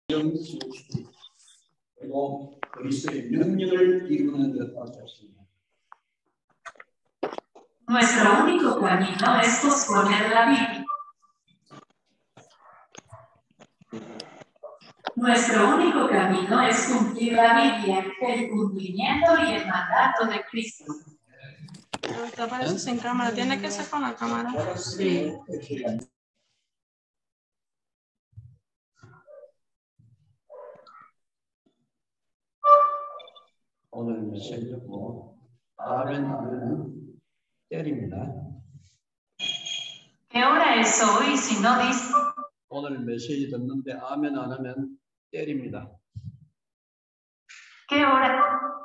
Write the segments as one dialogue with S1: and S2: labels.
S1: 그리고 그리스도의 명령을 이루는 것 같습니다.
S2: Nuestro único camino es posponer la Biblia. Nuestro único camino es cumplir la Biblia, el cumplimiento y el mandato de Cristo.
S3: Ahorita aparece sin cámara. ¿Tiene que ser con la cámara?
S2: Sí.
S1: 오늘 메시지 듣고 아멘 하면 때립니다.
S2: ¿Qué hora es hoy si no dice?
S1: 오늘 메시지 듣는데 아멘 안 하면 때립니다.
S2: ¿Qué hora?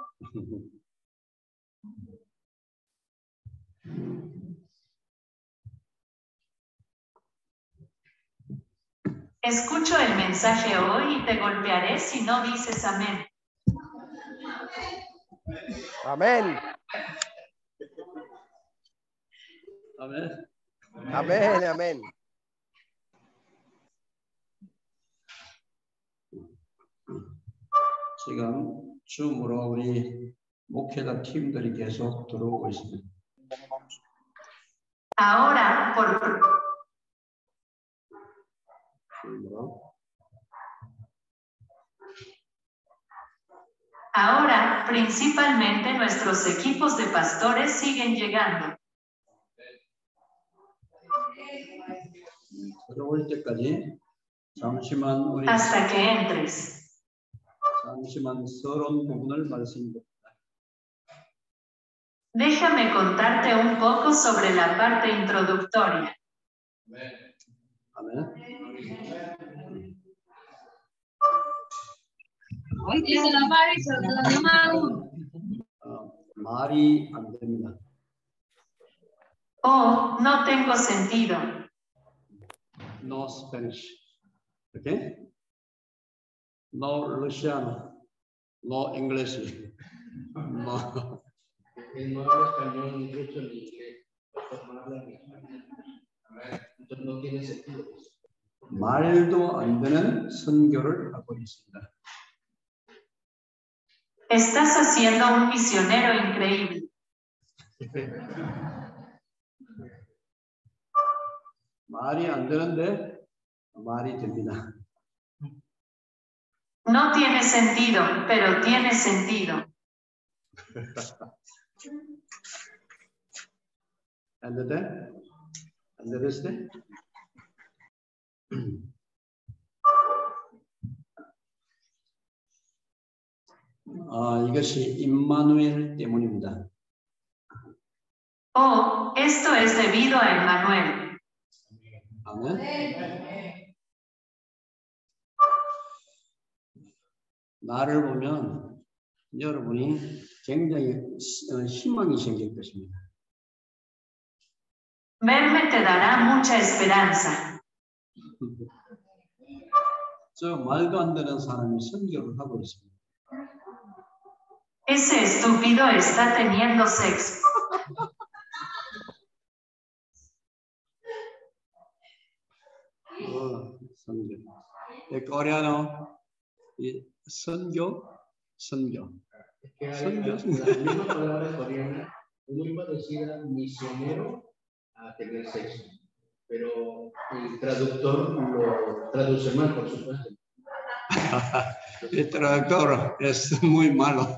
S2: Escucho el mensaje hoy y te golpearé si no dices amén.
S4: Amén.
S1: 아멘.
S4: Amén, amén.
S1: 지금 줌으로 우리 목회자 팀들이 계속 들어오고 있습니다.
S2: Ahora, por
S1: 줌으로.
S2: Ahora, principalmente nuestros equipos de pastores siguen llegando.
S1: 들어올 때까지 잠시만 우리
S2: Hasta que entres.
S1: 잠시만 서론 부분을 말씀드립니다.
S2: Déjame contarte un poco sobre la parte introductoria.
S1: 아멘.
S5: Hoy dice la Mari, se la llama
S1: 말이 안 됩니다.
S2: Oh, no tengo sentido.
S1: No Spanish. Okay? No Russiano. No English. No.
S6: Él no habla español, ni ruso, ni inglés. No habla ni español. Entonces no tiene sentido.
S1: 말도 안 되는 선교를 하고 있습니다.
S2: Estás haciendo un misionero increíble.
S1: 말이 안 되는데 말이 됩니다.
S2: No tiene sentido, pero tiene sentido.
S1: ¿Entendés? 이것이 임마누엘 때문입니다.
S2: Oh, esto es debido a Emmanuel.
S1: 아멘. 나를 보면 여러분이 굉장히 희망이 생길 것입니다.
S2: Verme te dará mucha esperanza.
S1: 저 말도 안 되는 사람이 선교를 하고 있습니다.
S2: Ese estúpido está teniendo sexo.
S1: 선교. coreano y 선교.
S6: Es que hay la misma palabra coreana es muy parecida a misionero a tener sexo, pero el traductor lo traduce mal, por supuesto.
S1: El traductor es muy malo.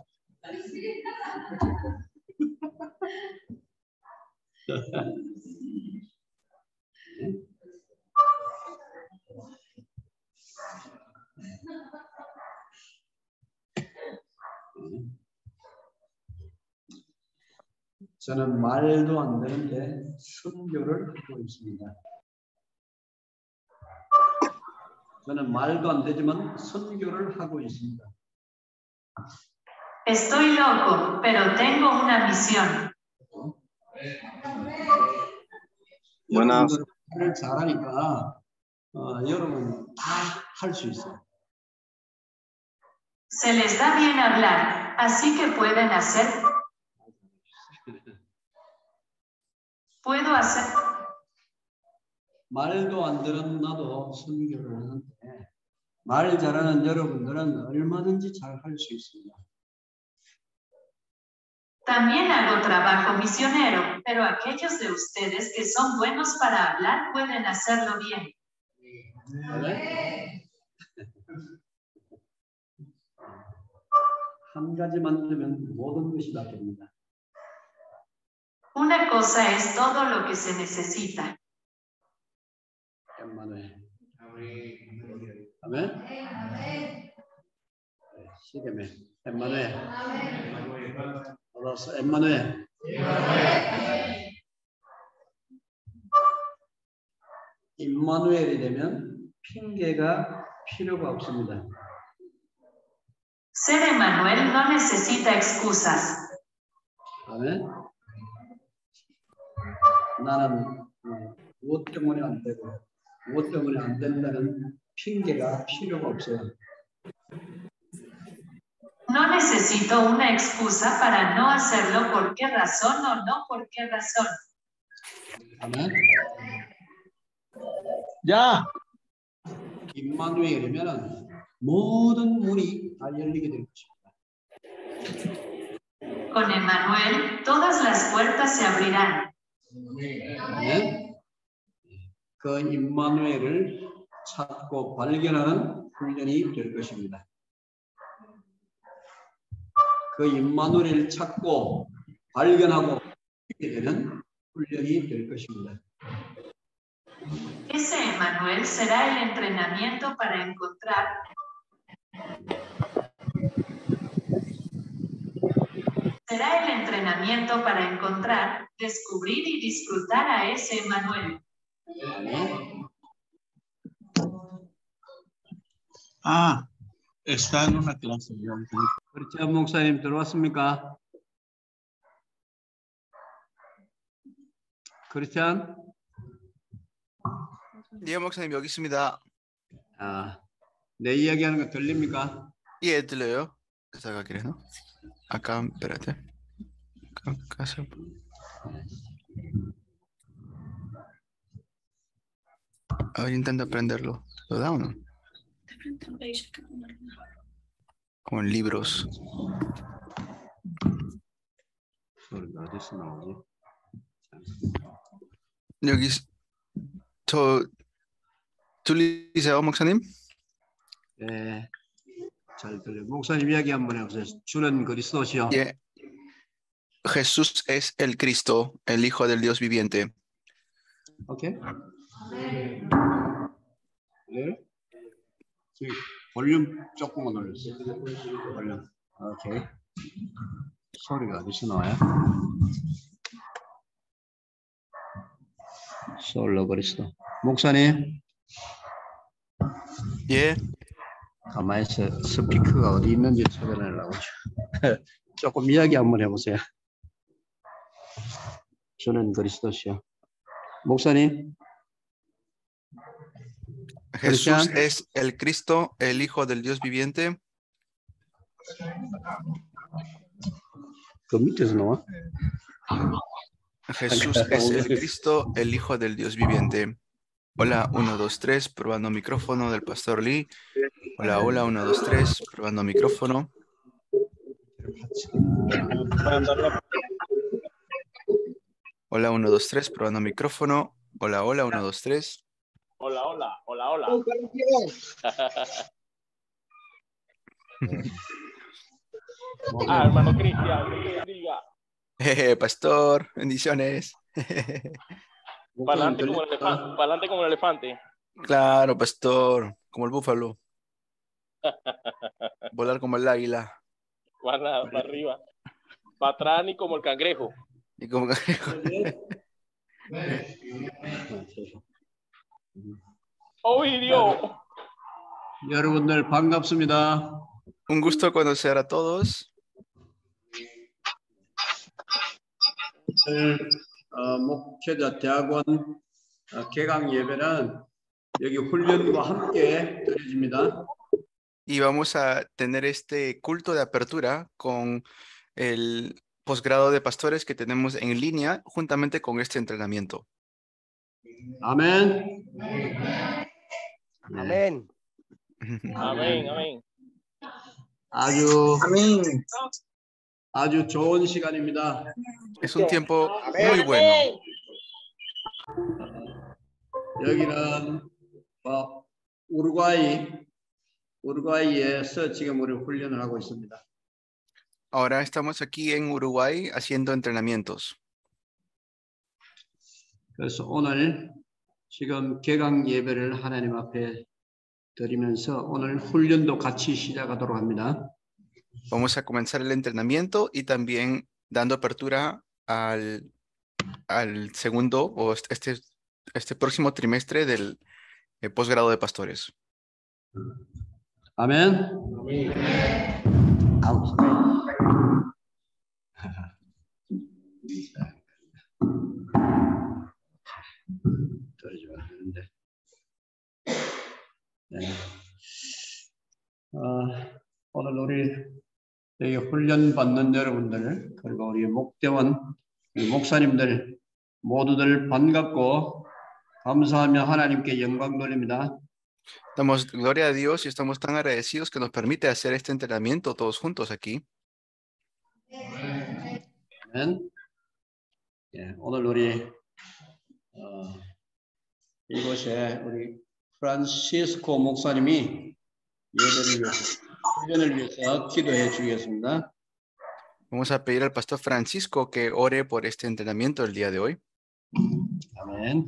S1: 저는 말도 안 되는데 선교를 하고 있습니다. 저는 말도 안 되지만 선교를 하고 있습니다.
S2: Estoy loco, pero tengo una misión.
S1: Buenas. 여러분들 잘하니까 여러분 다 할 수 있어요.
S2: Se les da bien hablar, así que pueden hacer. Puedo hacer.
S1: 말도 안 되는 나도 선교를 하는데 말 잘하는 여러분들은 얼마든지 잘 할 수 있습니다.
S2: También hago trabajo misionero, pero aquellos de ustedes que son buenos para hablar pueden hacerlo bien.
S1: 한 가지만 되면 모든 것이 다 됩니다.
S2: Una cosa es todo lo que se necesita.
S1: 엠마누엘. 아멘. 시계매. 엠마누엘. 알았어. 엠마누엘. 임마누엘이 되면 핑계가 필요가 없습니다.
S2: Ser Emmanuel no necesita excusas.
S1: 아멘. 나는 무엇 때문에 안 되고 무엇 때문에 안 된다는 핑계가 필요가 없어요.
S2: No necesito una excusa para no hacerlo por qué razón o no por qué razón.
S1: 아멘. 자, 임마누엘이면 모든 문이 다 열리게 될 것입니다.
S2: Con Emmanuel, todas las puertas se abrirán.
S1: 아멘. 그 임마누엘을 찾고 발견하는 훈련이 될 것입니다. 그 임마누엘을 찾고 발견하고 하게 되는 훈련이 될 것입니다.
S2: Ese Emmanuel será el entrenamiento para encontrar. Será el entrenamiento para encontrar, descubrir y disfrutar a ese Emmanuel.
S7: Ah, está en una clase.
S1: 크리스찬 목사님 들어왔습니까? 크리스찬?
S8: 예, 목사님 여기 있습니다.
S1: 아, 내 이야기하는 거 들립니까?
S8: 예, 들려요. Saca ¿no? Acá, espérate. Acá se... A ver, intenta prenderlo. ¿Lo da o no? Con libros.
S1: 소리가 어디서 나오지?
S8: 여기 저 들리세요, 목사님?
S1: 네, 잘 들려요. 목사님 이야기 한번 해보세요. 주는 그리스도시요.
S8: 예. Jesús es el Cristo, el Hijo del Dios viviente.
S1: 오케이. 네. 볼륨 조금만 올려주세요. 볼륨. 오케이. 소리가 어디서 나와요? 솔로 그리스도. 목사님.
S8: 예.
S1: 가만히 있어. 스피커가 어디 있는지 찾아내려고. 조금 이야기 한번 해보세요. 저는 그리스도시요. 목사님.
S8: Jesús es el Cristo, el Hijo del Dios viviente.
S1: 그 밑에서 나와?
S8: Jesús es el Cristo, el Hijo del Dios viviente. Hola, 1, 2, 3, probando micrófono del Pastor Lee. Hola, hola, 1, 2, 3, probando micrófono. Hola, 1, 2, 3, probando micrófono. Hola, hola, 1, 2, 3.
S9: Hola, hola, hola, hola. Hermano Cristian, que te bendiga.
S8: Pastor, bendiciones.
S9: Para adelante como el elefante.
S8: Claro, pastor, como el búfalo. Volar como el águila.
S9: Para arriba. Para atrás ni como el cangrejo.
S8: Y como cangrejo.
S9: Ovidio.
S1: 여러분들 반갑습니다.
S8: Un gusto conocer a todos.
S1: 목회자 대학원 개강 예배는 여기 훈련과 함께 드려집니다.
S8: Y vamos a tener este culto de apertura con el posgrado de pastores que tenemos en línea juntamente con este entrenamiento.
S1: 아멘.
S4: 아멘.
S9: Amén, amén.
S1: 아주 좋은 시간입니다.
S8: Es un tiempo
S4: Amén.
S8: muy bueno.
S1: 여기는 우루과이에서 지금 우리 훈련을 하고 있습니다.
S8: Ahora estamos aquí en Uruguay haciendo entrenamientos.
S1: 그래서 오늘 지금 개강 예배를 하나님 앞에 드리면서 오늘 훈련도 같이 시작하도록 합니다.
S8: Vamos a comenzar el entrenamiento y también dando apertura al segundo o este próximo trimestre del posgrado de pastores.
S1: 아멘. 떨어지면 안 되는데. 네. 오늘 우리 여기 훈련 받는 여러분들 그리고 우리 목대원 우리 목사님들 모두들 반갑고 감사하며 하나님께 영광 돌립니다.
S8: Damos gloria a Dios y estamos tan agradecidos que nos permite hacer este entrenamiento todos juntos aquí.
S1: 아멘. 예, 오늘 우리 이곳에 우리 프란시스코 목사님이 훈련을 위해서 기도해 주겠습니다.
S8: Vamos a pedir al pastor Francisco que ore por este entrenamiento el día de hoy.
S1: 아멘.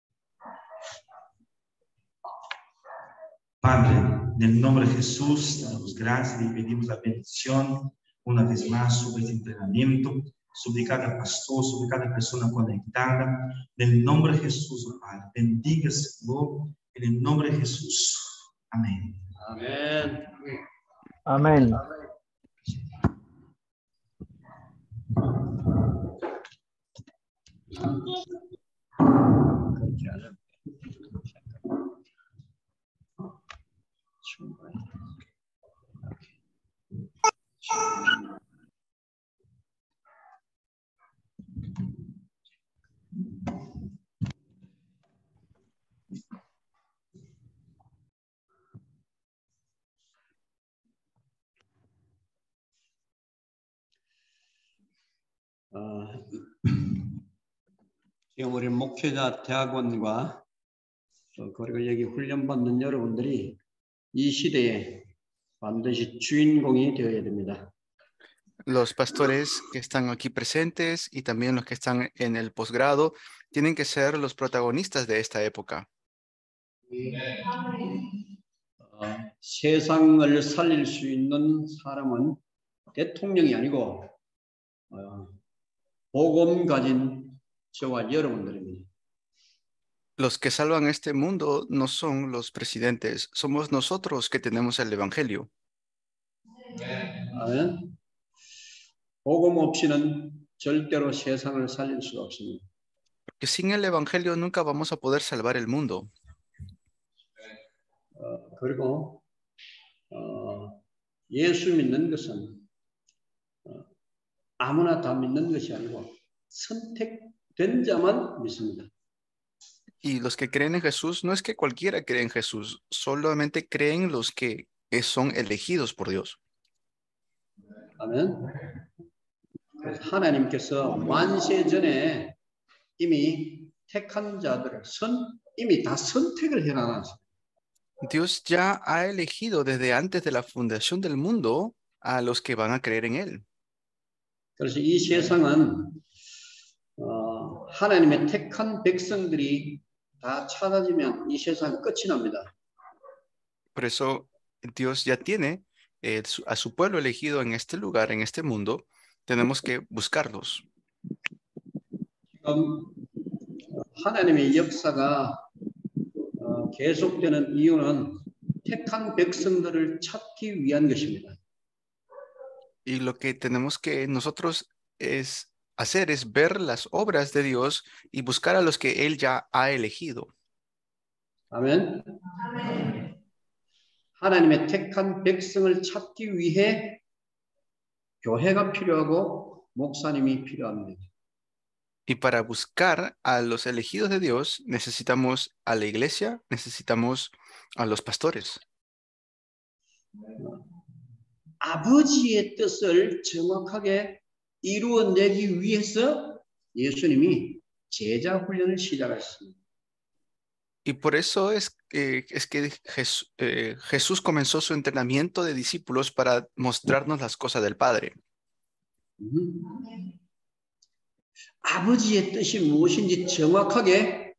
S10: Padre, en el nombre de Jesús, te damos gracias y pedimos la bendición una vez más sobre este entrenamiento, sobre cada pastor, sobre cada persona conectada. En el nombre de Jesús, oh Padre, bendiga, Señor, en el nombre de Jesús. Amén.
S1: 아멘.
S11: Amén.
S1: 그렇게 하자. 지금 우리 목회자 대학원과 그리고 여기 훈련받는 여러분들이 이 시대에 반드시 주인공이 되어야 됩니다.
S8: Los pastores que están aquí presentes y también los que están en el posgrado tienen que ser los protagonistas de esta época.
S1: 세상을 살릴 수 있는 사람은 대통령이 아니고 복음 가진 저와 여러분들입니다.
S8: Los que salvan este mundo no son los presidentes, somos nosotros que tenemos el evangelio.
S1: 아멘. 복음 없이는 절대로 세상을 살릴 수가 없습니다.
S8: Porque sin el evangelio nunca vamos a poder salvar el mundo.
S1: 그리고 예수 믿는 것은 아무나 다 믿는 것이 아니고 선택된 자만 믿습니다.
S8: Y los que creen en Jesús no es que cualquiera cree en Jesús, solamente creen los que son elegidos por Dios.
S1: 아멘. 하나님께서 만세 전에 이미 택한 자들을 이미 다 선택을 해놨어요.
S8: Dios ya ha elegido desde antes de la fundación del mundo a los que van a creer en Él.
S1: 그래서 이 세상은 하나님의 택한 백성들이 다 찾아지면 이 세상 끝이 납니다.
S8: Por eso Dios ya tiene a su pueblo elegido en este lugar, en este mundo. Tenemos que buscarlos.
S1: 지금 하나님의 역사가 계속되는 이유는 택한 백성들을 찾기 위한 것입니다.
S8: Y lo que tenemos que nosotros hacer es ver las obras de Dios y buscar a los que Él ya ha elegido.
S1: 아멘. 하나님의 택한 백성을 찾기 위해 교회가 필요하고 목사님이 필요합니다.
S8: Y para buscar a los elegidos de Dios necesitamos a la iglesia, necesitamos a los pastores.
S1: 아버지의 뜻을 정확하게 이루어내기 위해서 예수님이 제자 훈련을 시작했습니다.
S8: Y por eso es que Jesús comenzó su entrenamiento de discípulos para mostrarnos las cosas del Padre.
S1: 아버지의 뜻이 무엇인지 정확하게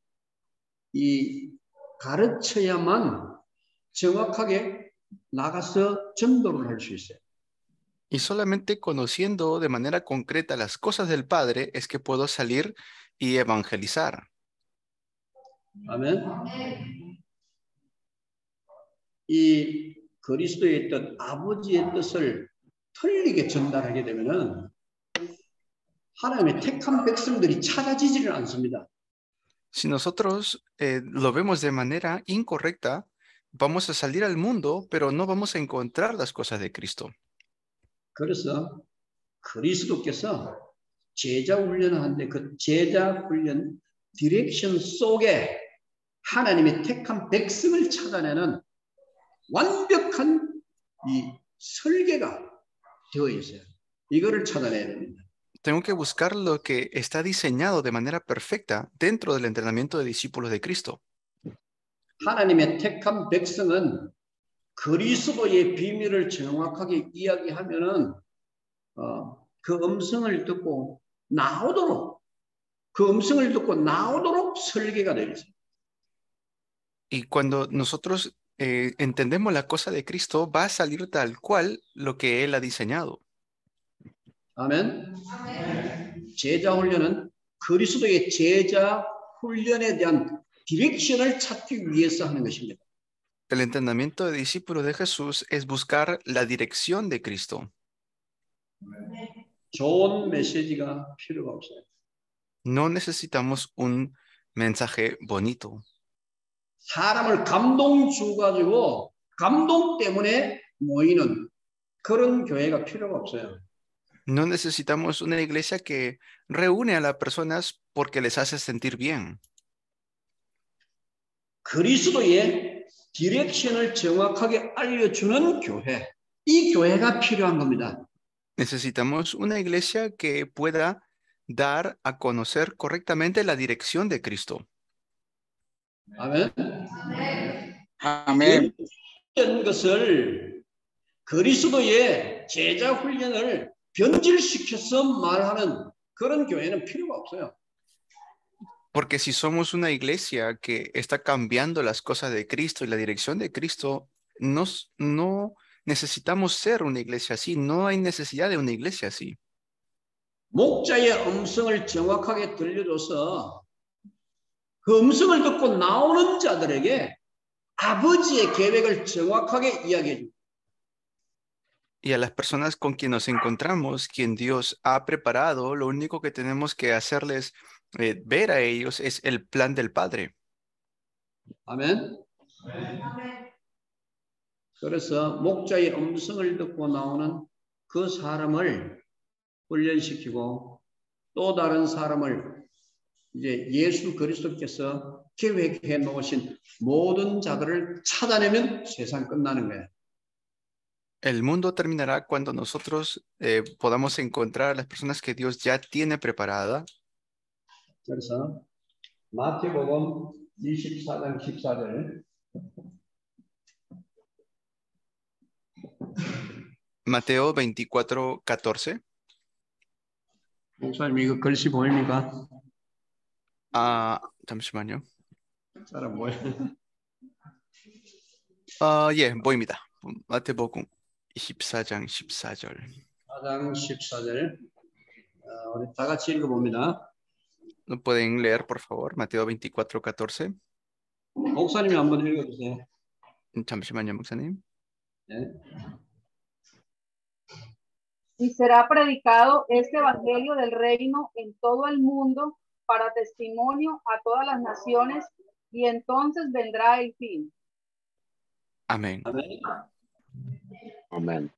S1: 가르쳐야만 정확하게 나가서 전도를 할 수 있어요.
S8: Y solamente conociendo de manera concreta las cosas del Padre es que puedo salir y evangelizar.
S1: 아멘. 이 그리스도의 뜻, 아버지의 뜻을 틀리게 전달하게 되면은 하나님의 택한 백성들이 찾아지지를 않습니다.
S8: Si nosotros lo vemos de manera incorrecta, vamos a salir al mundo, pero no vamos a encontrar las cosas de Cristo.
S1: 그래서 그리스도께서 제자 훈련을 하는데 그 제자 훈련 디렉션 속에 하나님의 택한 백성을 찾아내는 완벽한 이 설계가 되어 있어요. 이거를 찾아내야 됩니다.
S8: Tengo que buscar lo que está diseñado de manera perfecta dentro del entrenamiento de discípulos de Cristo.
S1: 하나님의 택한 백성은 그리스도의 비밀을 정확하게 이야기하면은 그 음성을 듣고 나오도록 설계가 되어 있어요.
S8: Y cuando nosotros entendemos la cosa de Cristo, va a salir tal cual lo que Él ha diseñado.
S1: 아멘. 제자 훈련은 그리스도의 제자 훈련에 대한 디렉션을 찾기 위해서 하는 것입니다.
S8: El entrenamiento de discípulos de Jesús es buscar la dirección de Cristo.
S1: 좋은 메시지가 필요가 없어요.
S8: No necesitamos un mensaje bonito.
S1: 사람을 감동 주가지고 감동 때문에 모이는 그런 교회가 필요가 없어요.
S8: No necesitamos una iglesia que reúne a las personas porque les hace sentir bien.
S1: 그리스도의 디렉션을 정확하게 알려주는 교회, 이 교회가 필요한 겁니다.
S8: Necesitamos una iglesia que pueda dar a conocer correctamente la dirección de Cristo.
S1: 아멘.
S11: 아멘.
S1: 이런 것을 그리스도의 제자 훈련을 변질시켜서 말하는 그런 교회는 필요가 없어요.
S8: Porque si somos una iglesia que está cambiando las cosas de Cristo y la dirección de Cristo, no necesitamos ser una iglesia así. No hay necesidad de una iglesia así.
S1: 목자의 음성을 정확하게 들려줘서 그 음성을 듣고 나오는 자들에게 아버지의 계획을 정확하게 이야기해 줍니다.
S8: Y a las personas con quien nos encontramos, quien Dios ha preparado, lo único que tenemos que hacerles ver a ellos es el plan del Padre.
S1: 아멘. 그래서 목자의 음성을 듣고 나오는 그 사람을 훈련시키고 또 다른 사람을 이제 예수 그리스도께서 계획해 놓으신 모든 자들을 찾아내면 세상 끝나는 거예요.
S8: El mundo terminará cuando nosotros podamos encontrar a las personas que Dios ya tiene preparada.
S1: 그래서 마태복음 24장 14절
S8: Mateo 24:14.
S1: 목사님 이거 글씨 보입니까?
S8: 잠시만요.
S1: 사람 뭐야?
S8: 예, 보입니다. 마태복음 24장 14절.
S1: 4장 14절. 우리 다 같이 읽어봅니다.
S8: ¿No pueden leer, por favor? Mateo 24:14.
S1: 목사님이 한번 읽어주세요.
S8: 잠시만요, 목사님.
S1: 네.
S12: Y será predicado este evangelio del reino en todo el mundo para testimonio a todas las naciones y entonces vendrá el fin.
S8: Amén.
S1: 아멘.
S11: 아멘.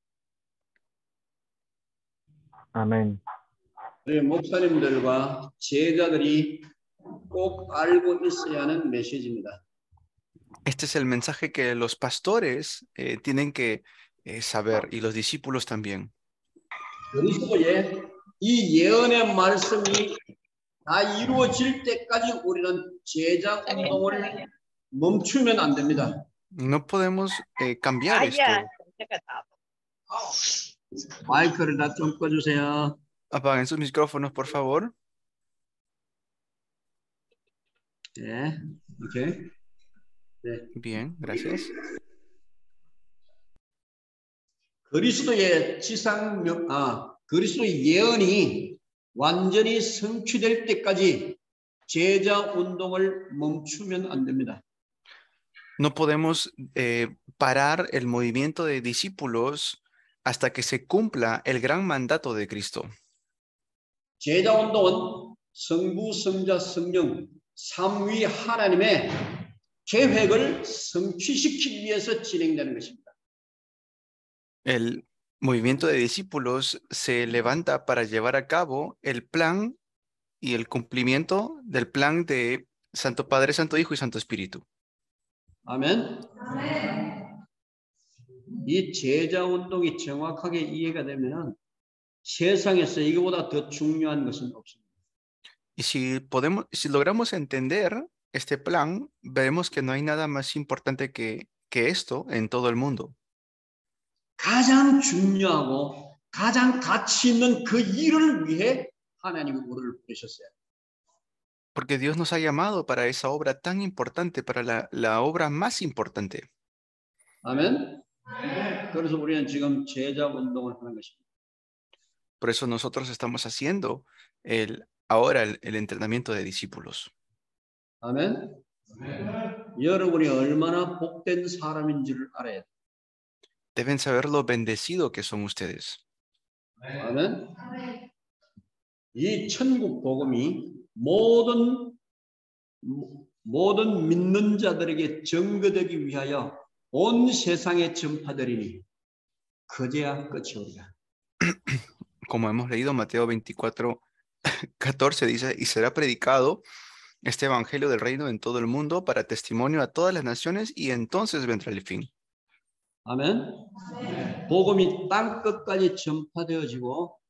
S13: 아멘.
S1: 우리 목사님들과 제자들이 꼭 알고 있어야 하는 메시지입니다.
S8: Este es el mensaje que los pastores tienen que saber, y los discípulos también.
S1: 그리스도의 이 예언의 말씀이 다 이루어질 때까지 우리는 제자 운동을 멈추면 안 됩니다.
S8: No podemos cambiar esto.
S1: 마이크를 다 좀 꺼주세요.
S8: Apaguen sus micrófonos, por favor.
S1: 네, 오케이. 네.
S8: Bien, gracias.
S1: 그리스도의 그리스도의 예언이 완전히 성취될 때까지 제자 운동을 멈추면 안 됩니다.
S8: No podemos parar el movimiento de discípulos hasta que se cumpla el gran mandato de Cristo.
S1: 제자 운동은 성부, 성자, 성령 삼위 하나님의 계획을 성취시키기 위해서 진행되는 것입니다.
S8: El movimiento de discípulos se levanta para llevar a cabo el plan y el cumplimiento del plan de Santo Padre, Santo Hijo y Santo Espíritu.
S1: 아멘. 이 제자 운동이 정확하게 이해가 되면은 세상에서 이거보다 더 중요한 것은 없습니다.
S8: Y si logramos entender este plan, veremos que no hay nada más importante que esto en todo el mundo.
S1: 가장 중요하고 가장 가치 있는 그 일을 위해 하나님이 우리를 부르셨어요.
S8: Porque Dios nos ha llamado para esa obra tan importante, para la obra más importante.
S1: 아멘. 그래서 우리는 지금 제자 운동을 하는 것입니다.
S8: Por eso nosotros estamos haciendo ahora el entrenamiento de discípulos.
S1: 아멘. 여러분이 얼마나 복된 사람인지를 알아야 돼요.
S8: Deben saber lo bendecido que son ustedes.
S1: 아멘. 이 천국 복음이 모든 믿는 자들에게 전거되기 위하여 온 세상에 전파되리니 그제야 끝이 오리라.
S8: Como hemos leído Mateo 24:14 dice, y será predicado este evangelio del reino en todo el mundo para testimonio a todas las naciones y entonces vendrá el fin.
S1: 아멘. 복음이 땅 끝까지 전파되어지고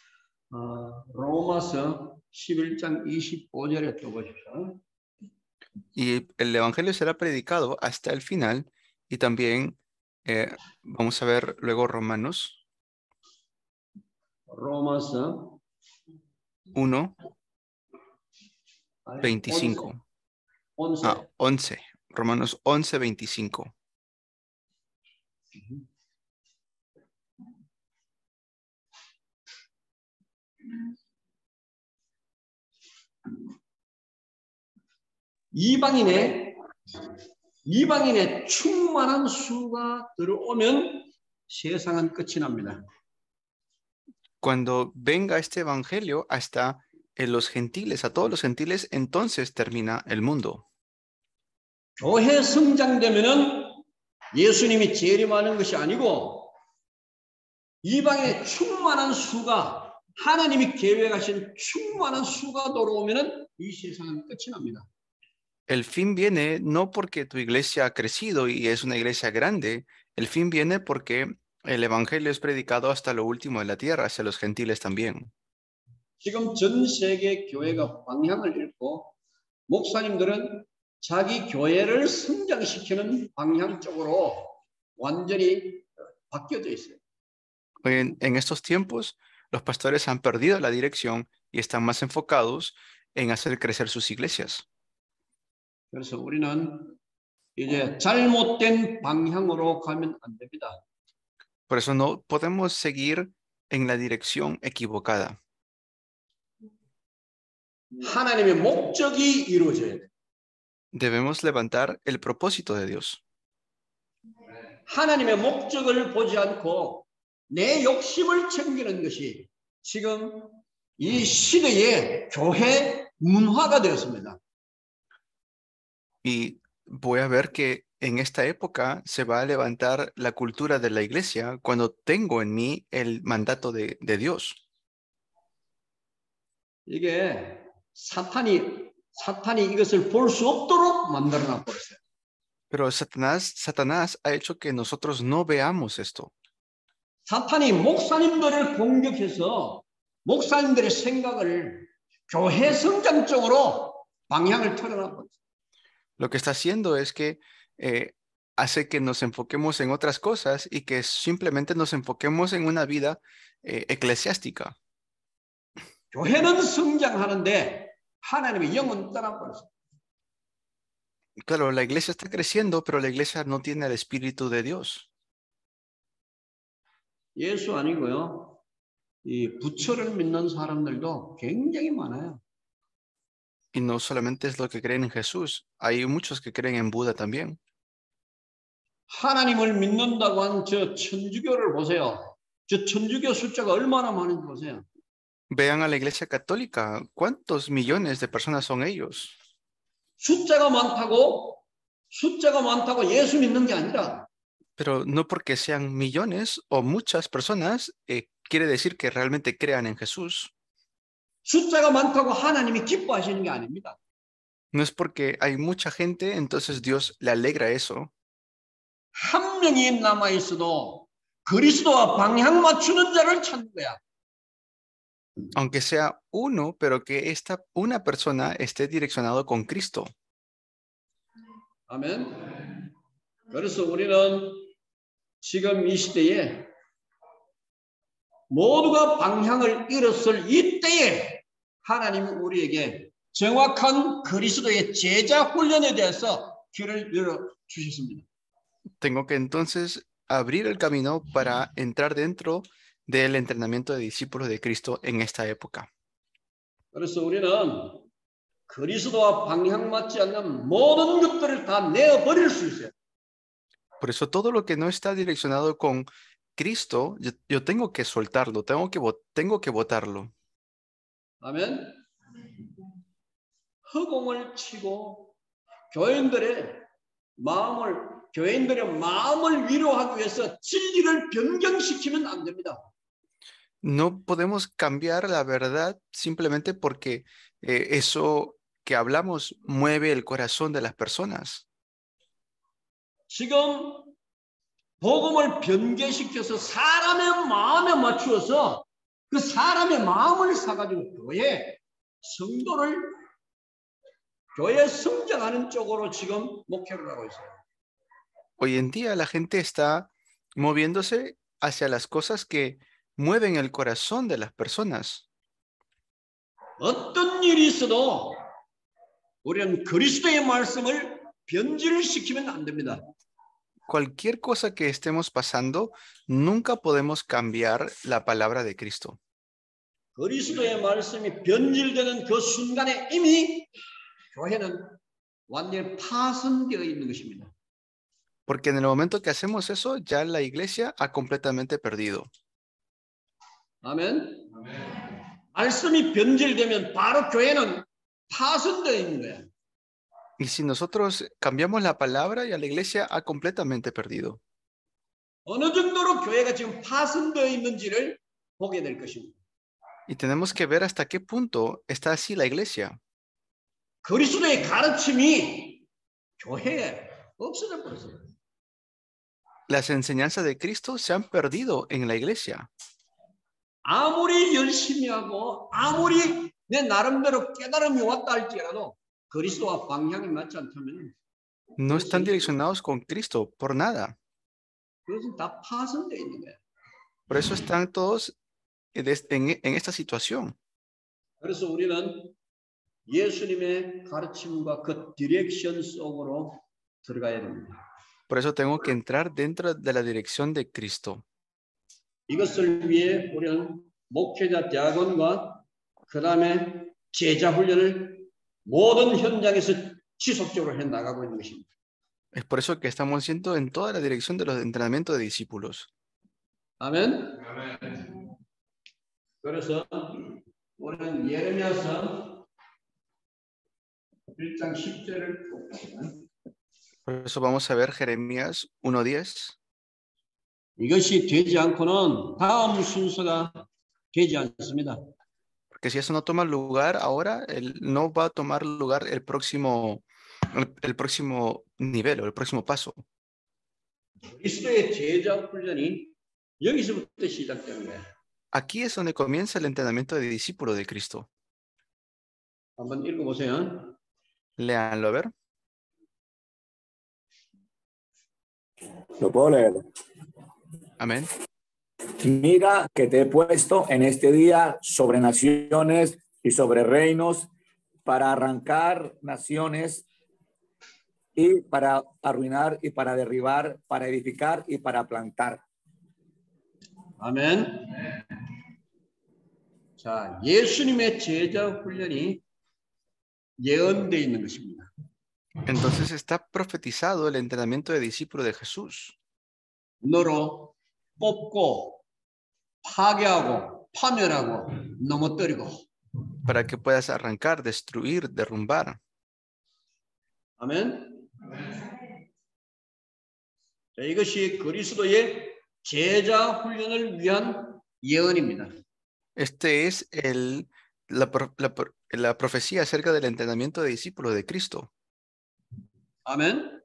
S1: 로마서 11장 25절에 또 보십시오.
S8: Y el evangelio será predicado hasta el final y también vamos a ver luego Romanos.
S1: 로마서
S8: 1:25. 11. Romanos 11:25.
S1: 이방인의 충만한 수가 들어오면 세상은 끝이 납니다.
S8: Cuando venga este evangelio hasta los gentiles, a todos los gentiles, entonces termina el mundo.
S1: 교회 성장되면은 예수님이 재림하는 것이 아니고 이방의 충만한 수가 하나님이 계획하신 충만한 수가 돌아오면은 이 세상은 끝이 납니다.
S8: El fin viene no porque tu iglesia ha crecido y es una iglesia grande. El fin viene porque el evangelio es predicado hasta lo último de la tierra, hacia los gentiles también.
S1: 지금 전 세계 교회가 방향을 잃고 목사님들은 자기 교회를 성장시키는 방향 쪽으로 완전히 바뀌어져 있어요.
S8: En estos tiempos, los pastores han perdido la dirección y están más enfocados en hacer crecer sus iglesias.
S1: 그래서 우리는 이제 잘못된 방향으로 가면 안 됩니다.
S8: Por eso no podemos seguir en la dirección equivocada.
S1: 하나님의 목적이 이루어져야 돼.
S8: Debemos levantar el propósito de Dios.
S1: 하나님의 목적을 보지 않고 내 욕심을 챙기는 것이 지금 이 시대의 교회 문화가 되었습니다.
S8: Y voy a ver que en esta época se va a levantar la cultura de la iglesia cuando tengo en mí el mandato de Dios.
S1: 이게 사탄이 이것을 볼 수 없도록 만들어 놨어요.
S8: Pero Satanás ha hecho que nosotros no veamos esto.
S1: 사탄이 목사님들을 공격해서 목사님들의 생각을 교회 성장 쪽으로 방향을 틀어놨거든요.
S8: Lo que está haciendo es que hace que nos enfoquemos en otras cosas y que simplemente nos enfoquemos en una vida eclesiástica.
S1: 교회는 성장하는데 하나님의 영은 떠나버렸어요.
S8: Claro, la iglesia está creciendo, pero la iglesia no tiene el Espíritu de Dios.
S1: 예수 아니고요. 이 부처를 믿는 사람들도 굉장히 많아요.
S8: Y no solamente es lo que creen en Jesús, hay muchos que creen en Buda también.
S1: 하나님을 믿는다고 한 저 천주교를 보세요. 저 천주교 숫자가 얼마나 많은지 보세요.
S8: Vean a la iglesia católica, ¿cuántos millones de personas son ellos?
S1: 숫자가 많다고 예수 믿는 게 아니라
S8: Pero no porque sean millones o muchas personas, quiere decir que realmente crean en Jesús.
S1: 숫자가 많다고 하나님이 기뻐하시는 게 아닙니다.
S8: No es porque hay mucha gente, entonces Dios le alegra eso.
S1: 한 명이 남아 있어도 그리스도와 방향 맞추는 자를 찾는 거야.
S8: Aunque sea uno, pero que una persona esté direccionado con Cristo.
S1: 아멘. 그래서 우리는 지금 이 시대에 모두가 방향을 잃었을 이때에 하나님이 우리에게 정확한 그리스도의 제자 훈련에 대해서 길을 열어주셨습니다.
S8: Tengo que entonces abrir el camino para entrar dentro del entrenamiento de discípulos de Cristo en esta época.
S1: 그래서 우리는 그리스도와 방향 맞지 않는 모든 것들을 다 내어버릴 수 있어요.
S8: Por eso todo lo que no está direccionado con Cristo, yo tengo que soltarlo, tengo que botarlo.
S1: 아멘. 허공을 치고 교인들의 마음을 위로하기 위해서 진리를 변경시키면 안 됩니다.
S8: No podemos cambiar la verdad simplemente porque eso que hablamos mueve el corazón de las personas.
S1: 지금 복음을 변개시켜서 사람의 마음에 맞추어서 그 사람의 마음을 사가지고 교회 성장하는 쪽으로 지금 목표를 하고 있어요.
S8: Hoy en día la gente está moviéndose hacia las cosas que mueven el corazón de las personas.
S1: 어떤 일이 있어도 우리는 그리스도의 말씀을 변질시키면 안 됩니다.
S8: Cualquier cosa que estemos pasando, nunca podemos cambiar la palabra de Cristo.
S1: 그리스도의 말씀이 변질되는 그 순간에 이미 교회는 완전히 파손되어 있는 것입니다.
S8: Porque en el momento que hacemos eso, ya la iglesia ha completamente perdido.
S1: 아멘. 말씀이 변질되면 바로 교회는 파손되어 있는 거야.
S8: Y si nosotros cambiamos la palabra, ya la iglesia ha completamente perdido.
S1: 어느 정도로 교회가 지금 파손되어 있는지를 보게 될 것입니다.
S8: Y tenemos que ver hasta qué punto está así la iglesia.
S1: 그리스도의 가르침이 교회에 없어져 버렸어요.
S8: Las enseñanzas de Cristo se han perdido en la iglesia.
S1: 아무리 열심히 하고 아무리 내 나름대로 깨달음이 왔다 할지라도 그리스도와 방향이 맞지 않다면
S8: No están direccionados con Cristo por nada.
S1: 그것은 다 파손되어 있는 거예요.
S8: Por eso están todos en esta situación.
S1: 그래서 우리는 예수님의 가르침과 그 디렉션 속으로 들어가야 됩니다.
S8: Por eso tengo que entrar dentro de la dirección de Cristo.
S1: 이것을 위해 우리는 목회자 대학원과 그 다음에 제자 훈련을 모든 현장에서 지속적으로 해 나가고 있는 것입니다.
S8: Es por eso que estamos yendo en toda la dirección de los entrenamientos de discípulos.
S1: 아멘. 그래서 우리는 예레미야서 1장 10절을 볼까요?
S8: Por eso vamos a ver Jeremías 1:10.
S1: 이것이 되지 않고는 다음 순서가 되지 않습니다.
S8: Porque si eso no toma lugar ahora, no va a tomar lugar el próximo nivel o el próximo paso.
S1: 그리스도의 제자 훈련이 여기서부터 시작되는 거야.
S8: Aquí es donde comienza el entrenamiento de discípulo de Cristo.
S1: 한번 읽어보세요.
S8: Léanlo a ver.
S13: Lo puedo leer.
S8: Amén.
S13: Mira que te he puesto en este día sobre naciones y sobre reinos para arrancar naciones y para arruinar y para derribar, para edificar y para plantar.
S1: 아멘. 자, 예수님의 제자 훈련이 예언되어 있는 것입니다.
S8: Entonces está profetizado el entrenamiento de discípulo de Jesús.
S1: 너로 뽑고 파괴하고 파멸하고 넘어뜨리고.
S8: Para que puedas arrancar, destruir, derrumbar.
S1: 아멘. 자, 이것이 그리스도의 제자 훈련을 위한 예언입니다.
S8: Este es la profecía acerca del entrenamiento de discípulo de Cristo.
S1: 아멘.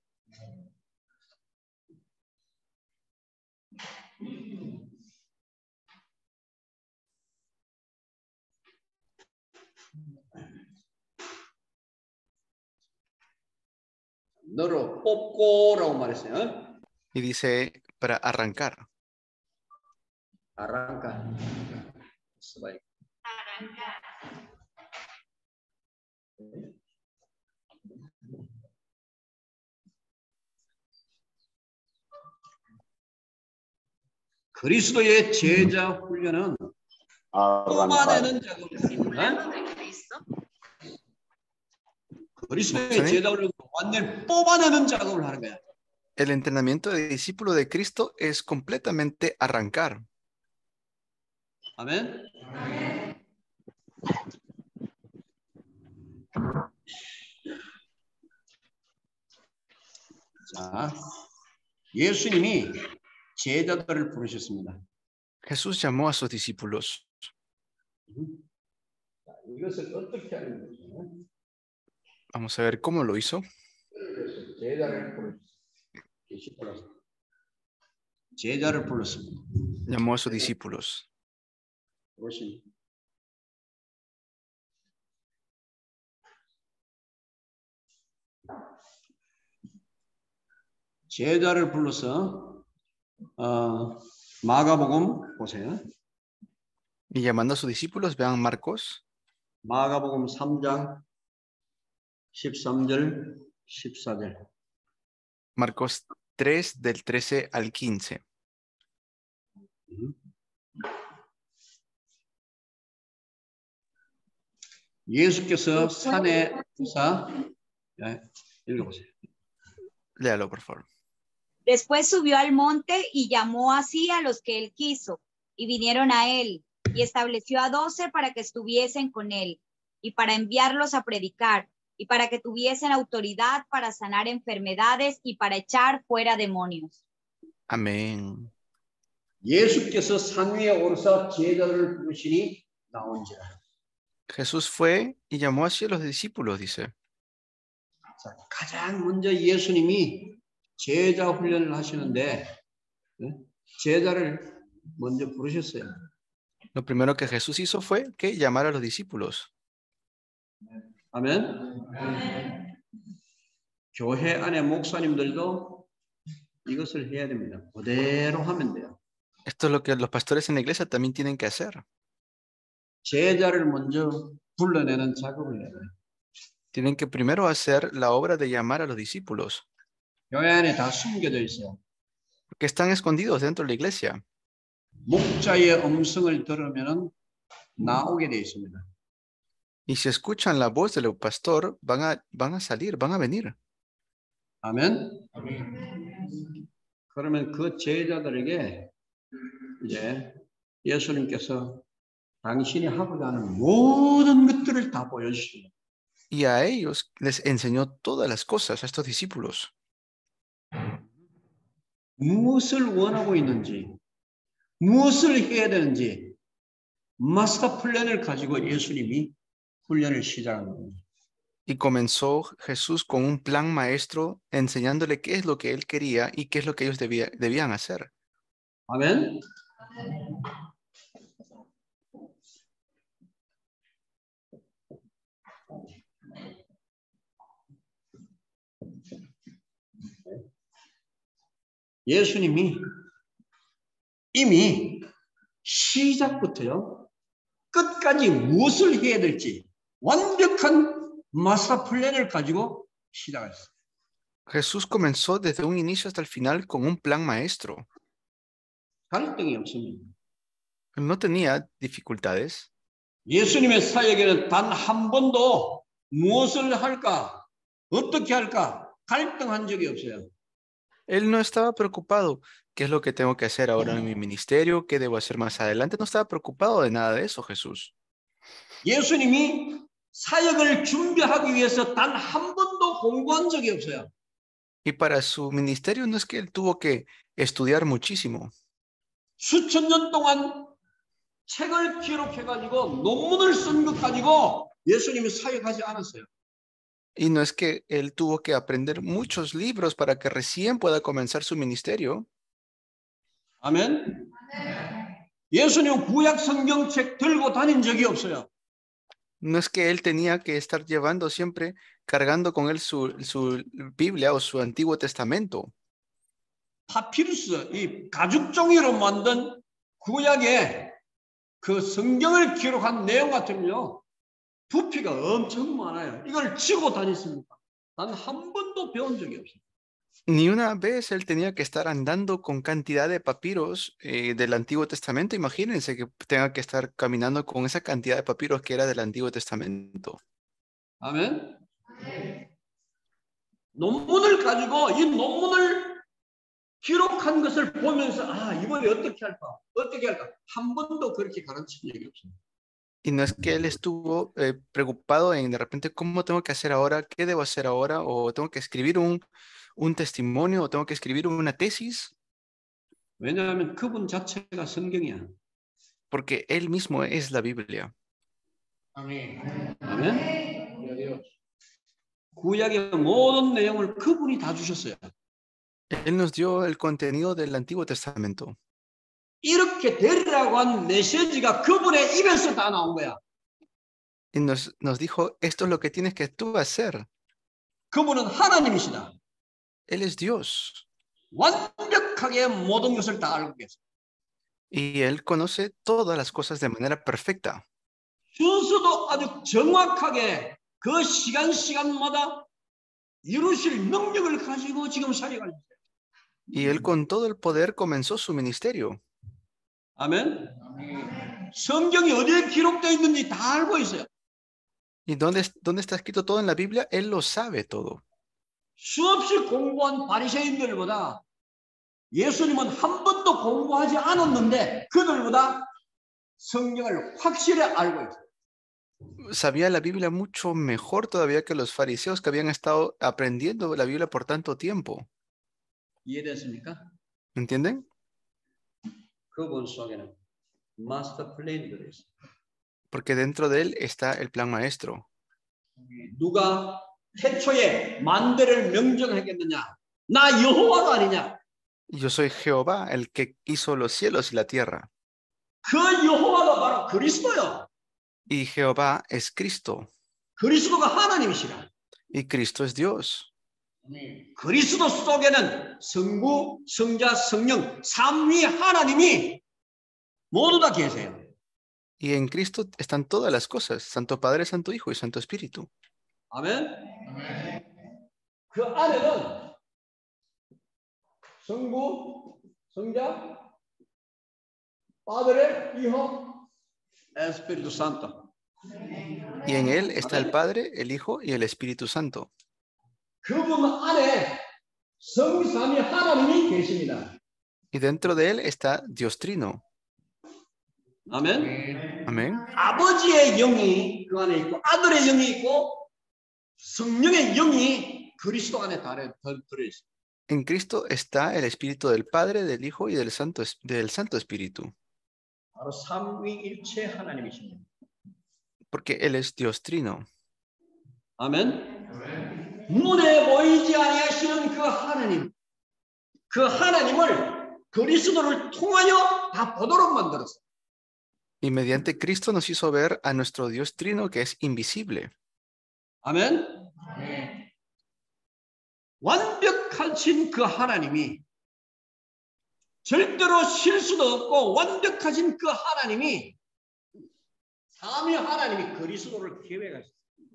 S1: 너로 뽑고라고 말했어요.
S8: Y dice para arrancar.
S1: Arranca. 그리스도의 제자 훈련은 뽑아내는 작업을 합니다. 그리스도의 제자 훈련은 완전히 뽑아내는 작업을 하는 거야.
S8: El entrenamiento de discípulo de Cristo es completamente arrancar.
S1: 아멘. 자, 예수님이 제자들을 부르셨습니다.
S8: Jesús llamó a sus discípulos.
S1: 이것을 어떻게 하는 거죠?
S8: Vamos a ver cómo lo hizo.
S1: 제자를 불렀습니다.
S8: Llamó a sus discípulos.
S1: 제자를 불러서 마가복음 보세요.
S8: Y llamando a sus discípulos, vean Marcos.
S1: 마가복음 3장 13절 14절.
S8: Marcos 3 del 13 al 15.
S1: 예수께서 산에 오사 읽어보세요.
S8: Léalo, por favor.
S14: Después subió al monte y llamó así a los que él quiso, y vinieron a él, y estableció a 12 para que estuviesen con él, y para enviarlos a predicar, y para que tuviesen autoridad para sanar enfermedades y para echar fuera demonios.
S8: Amén.
S1: 예수께서 산 위에 오르사 제자들을 부르시니 나온지라.
S8: Jesús fue y llamó así a los discípulos, dice.
S1: 자, 가장 먼저 예수님이 제자 훈련을 하시는데 제자를 먼저 부르셨어요.
S8: Lo primero que Jesús hizo fue que llamar a los discípulos.
S1: 아멘. 교회 안에 목사님들도 이것을 해야 됩니다. 그대로 하면 돼요.
S8: Esto es lo que los pastores en la iglesia también tienen que hacer.
S1: 제자를 먼저 불러내는 작업을 해야 돼요.
S8: Tienen que primero hacer la obra de llamar a los discípulos.
S1: 교회 안에 다 숨겨져 있어요.
S8: Que están escondidos dentro de la iglesia.
S1: 목자의 음성을 들으면 나오게 돼 있습니다.
S8: Y si escuchan la voz del pastor, van a salir, van a venir.
S1: 아멘. 그러면 그 제자들에게 이제 예수님께서 당신이 하고자 하는 모든 것들을 다 보여주십니다.
S8: Y a ellos les enseñó todas las cosas, a estos discípulos.
S1: 무엇을 원하고 있는지, 무엇을 해야 되는지 마스터 플랜을 가지고 예수님이 훈련을 시작한 겁니다.
S8: Y comenzó Jesús con un plan maestro enseñándole qué es lo que él quería y qué es lo que ellos debían hacer.
S1: 아멘. 예수님이 이미 시작부터요. 끝까지 무엇을 해야 될지 완벽한 마스터 플랜을 가지고 시작했어요.
S8: Jesús comenzó desde un inicio hasta el final con un plan maestro.
S1: 갈등이 없습니다.
S8: No tenía dificultades.
S1: 예수님의 사역에는 단 한 번도 무엇을 할까, 어떻게 할까 갈등한 적이 없어요.
S8: Él no estaba preocupado. ¿Qué es lo que tengo que hacer ahora en mi ministerio? ¿Qué debo hacer más adelante? No estaba preocupado de nada de eso, Jesús.
S1: 예수님이 사역을 준비하기 위해서 단 한 번도 공부한 적이 없어요.
S8: Y para su ministerio no es que él tuvo que estudiar muchísimo.
S1: 수천 년 동안 책을 기록해가지고 논문을 쓴 것 가지고 예수님이 사역하지 않았어요.
S8: Y no es que él tuvo que aprender muchos libros para que recién pueda comenzar su ministerio.
S1: 아멘. 예수님은 구약 성경책 들고 다닌 적이 없어요.
S8: No es que él tenía que estar llevando siempre, cargando con él su Biblia o su Antiguo Testamento.
S1: 파피루스, 이 가죽 종이로 만든 구약의 그 성경을 기록한 내용 같으면요. 부피가 엄청 많아요. 이걸 쥐고 다녔습니까? 단 한 번도 배운 적이 없어요.
S8: Ni una vez él tenía que estar andando con cantidad de papiros del Antiguo Testamento. Imagínense que tenga que estar caminando con esa cantidad de papiros que era del Antiguo Testamento.
S1: 아멘. 논문을 가지고 이 논문을 기록한 것을 보면서 아, 이번에 어떻게 할까? 한 번도 그렇게 가르친 적이 없어요.
S8: Y no es que él estuvo preocupado en de repente cómo tengo que hacer ahora, qué debo hacer ahora, o tengo que escribir un testimonio, o tengo que escribir una tesis.
S1: 왜냐하면 그분 자체가 성경이야.
S8: Porque él mismo es la Biblia.
S1: 아멘. 아멘. 구약의 모든 내용을 그분이 다 주셨어요.
S8: Él nos dio el contenido del Antiguo Testamento.
S1: 이렇게 되리라고 한 메시지가 그분의 입에서 다 나온 거야.
S8: Y nos dijo, esto es lo que tienes que tú hacer.
S1: 그분은 하나님이시다.
S8: Él es Dios.
S1: 완벽하게 모든 것을 다 알고 계세요.
S8: Y él conoce todas las cosas de manera perfecta.
S1: 순서도 아주 정확하게 그 시간마다 이루실 능력을 가지고 지금 사역을 했어요.
S8: Y él con todo el poder comenzó su ministerio.
S1: 아멘. 성경이 어디에 기록되어 있는지 다 알고 있어요.
S8: ¿Y dónde está escrito todo en la Biblia? Él lo sabe todo.
S1: 수없이 공부한 바리새인들보다 예수님은 한 번도 공부하지 않았는데 그들보다 성경을 확실히 알고 있어요.
S8: Sabía la Biblia mucho mejor todavía que los fariseos que habían estado aprendiendo la Biblia por tanto tiempo.
S1: 이해됐습니까?
S8: ¿Entienden?
S1: 그분 속에는 마스터 플랜이 들어있어요.
S8: Porque dentro de él está el plan maestro.
S1: 누가 태초에 만대를 명정하겠느냐? 나 여호와가 아니냐?
S8: Yo soy Jehová, el que hizo los cielos y la tierra.
S1: 그 여호와가 바로 그리스도요.
S8: Y Jehová es Cristo.
S1: 그리스도가 하나님이시라.
S8: Y Cristo es Dios.
S1: 그리스도 속에는 성부, 성자, 성령, 삼위 하나님이 모두 다 계세요.
S8: Y en Cristo están todas las cosas, Santo Padre, Santo Hijo y Santo Espíritu.
S1: 아멘. 그 안에는 성부, 성자, Padre, Hijo, Espíritu Santo.
S8: Y en él está el Padre, el Hijo y el Espíritu Santo.
S1: 그분 안에 성삼위 하나님이 계십니다.
S8: Y dentro de él está Dios Trino.
S1: 아멘.
S8: Amén.
S1: 아버지의 영이 그 안에 있고 아들의 영이 있고 성령의 영이 그리스도 안에 들어있어요.
S8: En Cristo está el Espíritu del Padre, del Hijo y del Santo Espíritu.
S1: 바로 삼위일체 하나님이십니다.
S8: Porque él es Dios Trino.
S1: 아멘. 눈에 보이지 아니하시는 그 하나님, 그 하나님을 그리스도를 통하여 다 보도록 만들었어요.
S8: Y mediante Cristo nos hizo ver a nuestro Dios Trino que es invisible.
S1: 아멘. 완벽하신 그 하나님이 절대로 실수도 없고 완벽하신 그 하나님이 삼위 하나님이 그리스도를 계획하셨어요.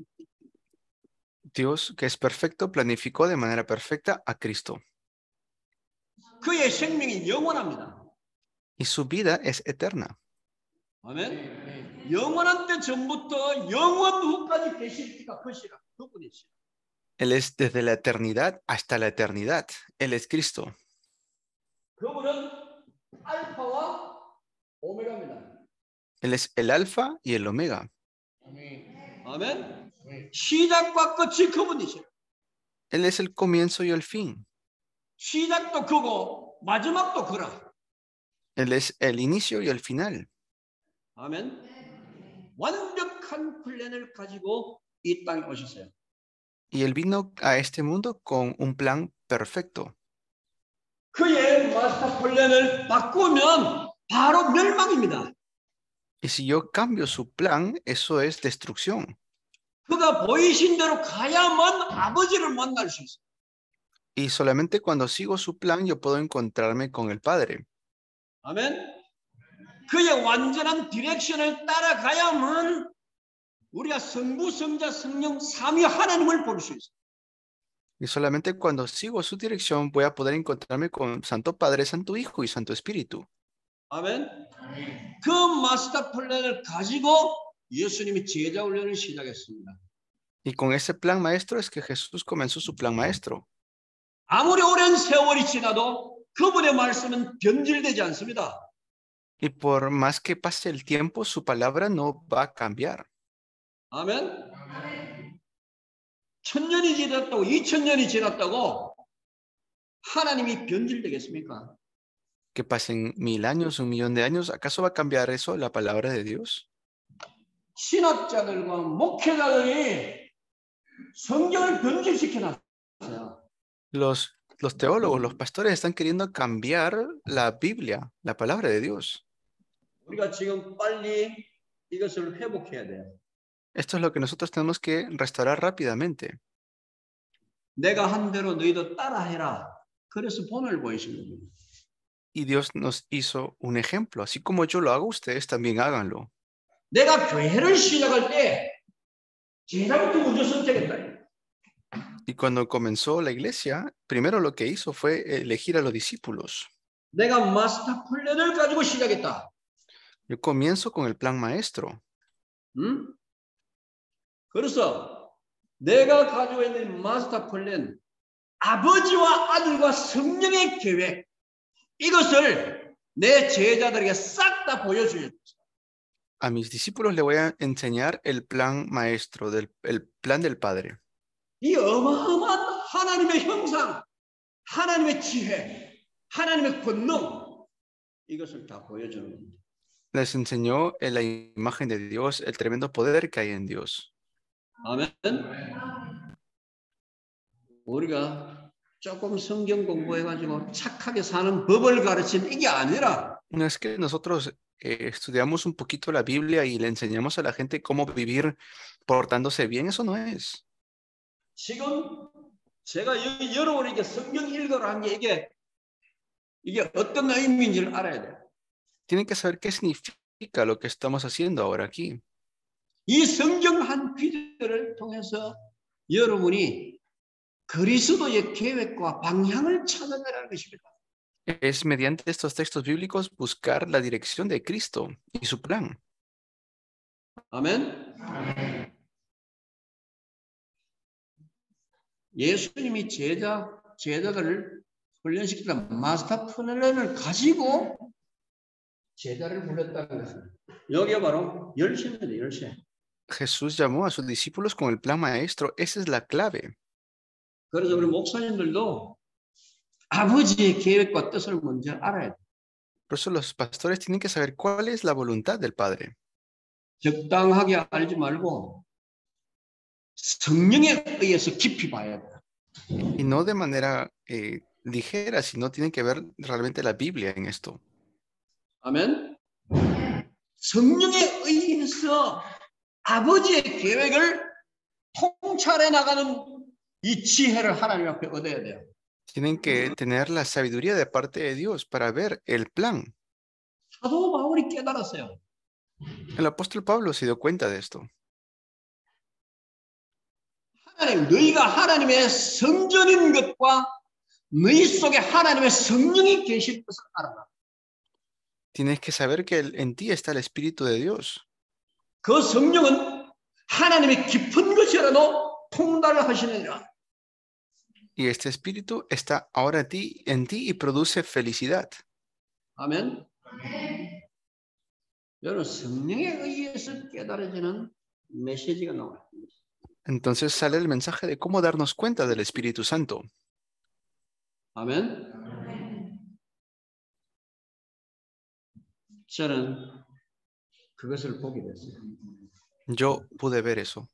S8: Dios, que es perfecto, planificó de manera perfecta a Cristo.
S1: 그의 생명이 영원합니다.
S8: Y su vida es eterna.
S1: 아멘. 영원한 때 전부터 영원 후까지 계시니까 그시라 그분이시라.
S8: Él es desde la eternidad hasta la eternidad. Él es Cristo.
S1: 그분은 알파와 오메가입니다.
S8: Él es el alfa y el omega.
S1: 아멘. 시작과 끝이 그분이시라.
S8: Él es el comienzo y el fin.
S1: 시작도 그고 마지막도 그라.
S8: Él es el inicio y el final.
S1: 아멘. 완벽한 플랜을 가지고 이 땅에 오셨어요.
S8: Y él vino a este mundo con un plan perfecto.
S1: 그의 마스터 플랜을 바꾸면 바로 멸망입니다.
S8: Y si yo cambio su plan, eso es destrucción.
S1: 그가 보이신 대로 가야만 아버지를 만날 수 있어요.
S8: Y solamente cuando sigo su plan, yo puedo encontrarme con el Padre.
S1: 아멘. 그의 완전한 디렉션을 따라가야만 우리가 성부, 성자, 성령, 삼위 하나님을 볼 수 있어요.
S8: Y solamente cuando sigo su dirección voy a poder encontrarme con Santo Padre, Santo Hijo y Santo Espíritu.
S1: 아멘. 그 마스터 플랜을 가지고 예수님이 제자 훈련을 시작했습니다.
S8: Y con ese plan maestro es que Jesús comenzó su plan maestro.
S1: 아무리 오랜 세월이 지나도 그분의 말씀은 변질되지 않습니다.
S8: Y por más que pase el tiempo, su palabra no va a cambiar.
S1: 아멘. 1000년이 지났다고 2000년이 지났다고 하나님이 변질되겠습니까?
S8: Que pasen 1000 años, 1.000.000 de años, ¿acaso va a cambiar eso la palabra de Dios?
S1: 신학자들과 목회자들이 성경을 변질시켜 놨어요.
S8: Los teólogos, los pastores están queriendo cambiar la Biblia, la palabra de Dios.
S1: 우리가 지금 빨리 이것을 회복해야 돼요.
S8: Esto es lo que nosotros tenemos que restaurar rápidamente.
S1: 내가 한 대로 너희도 따라해라. 그래서 본을 보이신 겁니다.
S8: Y Dios nos hizo un ejemplo. Así como yo lo hago, ustedes también háganlo.
S1: 내가 교회를 시작할 때 제자부터 먼저 선택했다.
S8: Y cuando comenzó la iglesia, primero lo que hizo fue elegir a los discípulos.
S1: 내가 마스터 플랜을 가지고 시작했다.
S8: Yo comienzo con el plan maestro.
S1: 그래서 내가 가지고 있는 마스터 플랜, 아버지와 아들과 성령의 계획, 이것을 내 제자들에게 싹 다 보여줘야 돼.
S8: A mis discípulos les voy a enseñar el plan maestro, el plan del Padre.
S1: 이 어마어마한 하나님의 형상, 하나님의 지혜, 하나님의 권능, 이것을 다 보여주는 겁니다.
S8: Les enseñó la imagen de Dios, el tremendo poder que hay en Dios.
S1: 아멘. 우리가 조금 성경 공부해가지고 착하게 사는 법을 가르치는 이게 아니라
S8: No es que nosotros estudiamos un poquito la Biblia y le enseñamos a la gente cómo vivir portándose bien, eso no es.
S1: 지금 제가 여러분에게 성경 읽으라 한 게 이게 어떤 의미인지를 알아야 돼요.
S8: Tienen que saber qué significa lo que estamos haciendo ahora aquí.
S1: 이 성경 한 퀴즈를 통해서 여러분이 그리스도의 계획과 방향을 찾아내라는 것입니다.
S8: Es mediante estos textos bíblicos buscar la dirección de Cristo y su plan.
S1: 아멘. 예수님이 제자들을 훈련시키다 마스터 플랜을 가지고 제자를 불렀다는 것은 여기가 바로 열쇠입니다. 열쇠.
S8: Jesús llamó a sus discípulos con el plan maestro. Esa es la clave.
S1: 그래서 우리 목사님들도 아버지의 계획과 뜻을 먼저 알아야 돼.
S8: Por eso los pastores tienen que saber cuál es la voluntad del Padre.
S1: 적당하게 알지 말고 성령에 의해서 깊이 봐야 돼.
S8: Y no de manera ligera, sino tienen que ver realmente la Biblia en esto.
S1: 아멘. 성령에 의해서 아버지의 계획을 통찰해 나가는 이 지혜를 하나님 앞에 얻어야 돼요.
S8: Tienen que tener la sabiduría de parte de Dios para ver el plan.
S1: 사도 바울이 깨달았어요.
S8: El apóstol Pablo se dio cuenta de esto.
S1: 하나님, 너희가 하나님의 성전인 것과 너희 속에 하나님의 성령이 계실 것을 알아라.
S8: Tienes que saber que en ti está el Espíritu de Dios.
S1: 그 성령은 하나님의 깊은 것이라도 통달을 하시느니라.
S8: Y este Espíritu está ahora en ti y produce felicidad.
S1: 아멘. 여러분, 성령에 의해서 깨달아지는 메시지가 나와요.
S8: Entonces sale el mensaje de cómo darnos cuenta del Espíritu Santo.
S1: 아멘. 저는 그것을 보게 됐어요.
S8: Yo pude ver eso.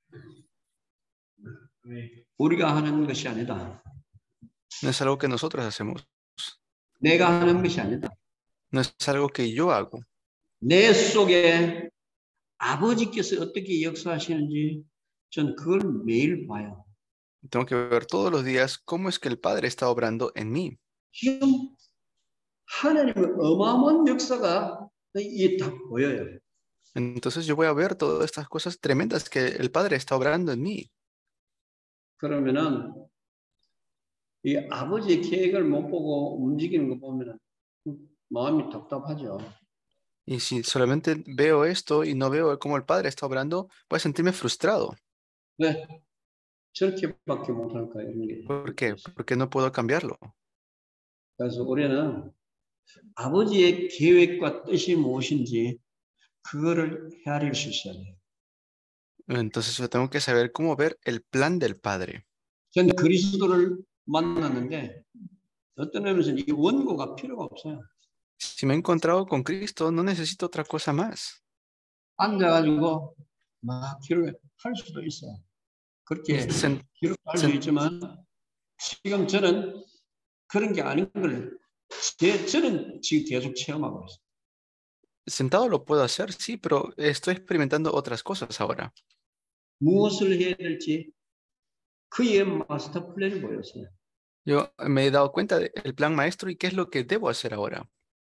S1: 우리가 하는 것이 아니다.
S8: No es algo que nosotros hacemos.
S1: 내가 하는 것이 아니다.
S8: No es algo que yo hago.
S1: 내 속에 아버지께서 어떻게 역사하시는지 전 그걸 매일 봐요.
S8: Tengo que ver todos los días cómo es que el Padre está obrando en mí.
S1: 지금 하나님의 어마어마한 역사가 이게 다 보여요.
S8: Entonces yo voy a ver todas estas cosas tremendas que el Padre está obrando en mí.
S1: 그러면은 이 아버지의 계획을 못 보고 움직이는 거 보면은 마음이 답답하죠.
S8: Y si solamente veo esto y no veo cómo el Padre está obrando, voy a sentirme frustrado.
S1: 왜 저렇게밖에 못할까 이런 게.
S8: ¿Por qué? Porque no puedo cambiarlo.
S1: 그래서 우리는 아버지의 계획과 뜻이 무엇인지 그거를 헤아릴 수 있어야 돼요.
S8: Entonces yo tengo que saber cómo ver el plan del Padre.
S1: 전 그리스도를 만났는데 어떤 의미에서는 이 원고가 필요가 없어요.
S8: Si me he encontrado con Cristo, no necesito otra cosa más.
S1: 앉아가지고 막 기록할 수도 있어요. 그렇게 기록할 수 있지만 지금 저는 그런 게 아닌 걸 저는 지금 계속 체험하고 있어요.
S8: Sentado lo puedo hacer, sí, pero estoy experimentando otras cosas ahora.
S1: 무엇을 해야 될지 그의 마스터 플랜이 보였어요.
S8: Yo me he dado cuenta del plan maestro y qué es lo que debo hacer ahora.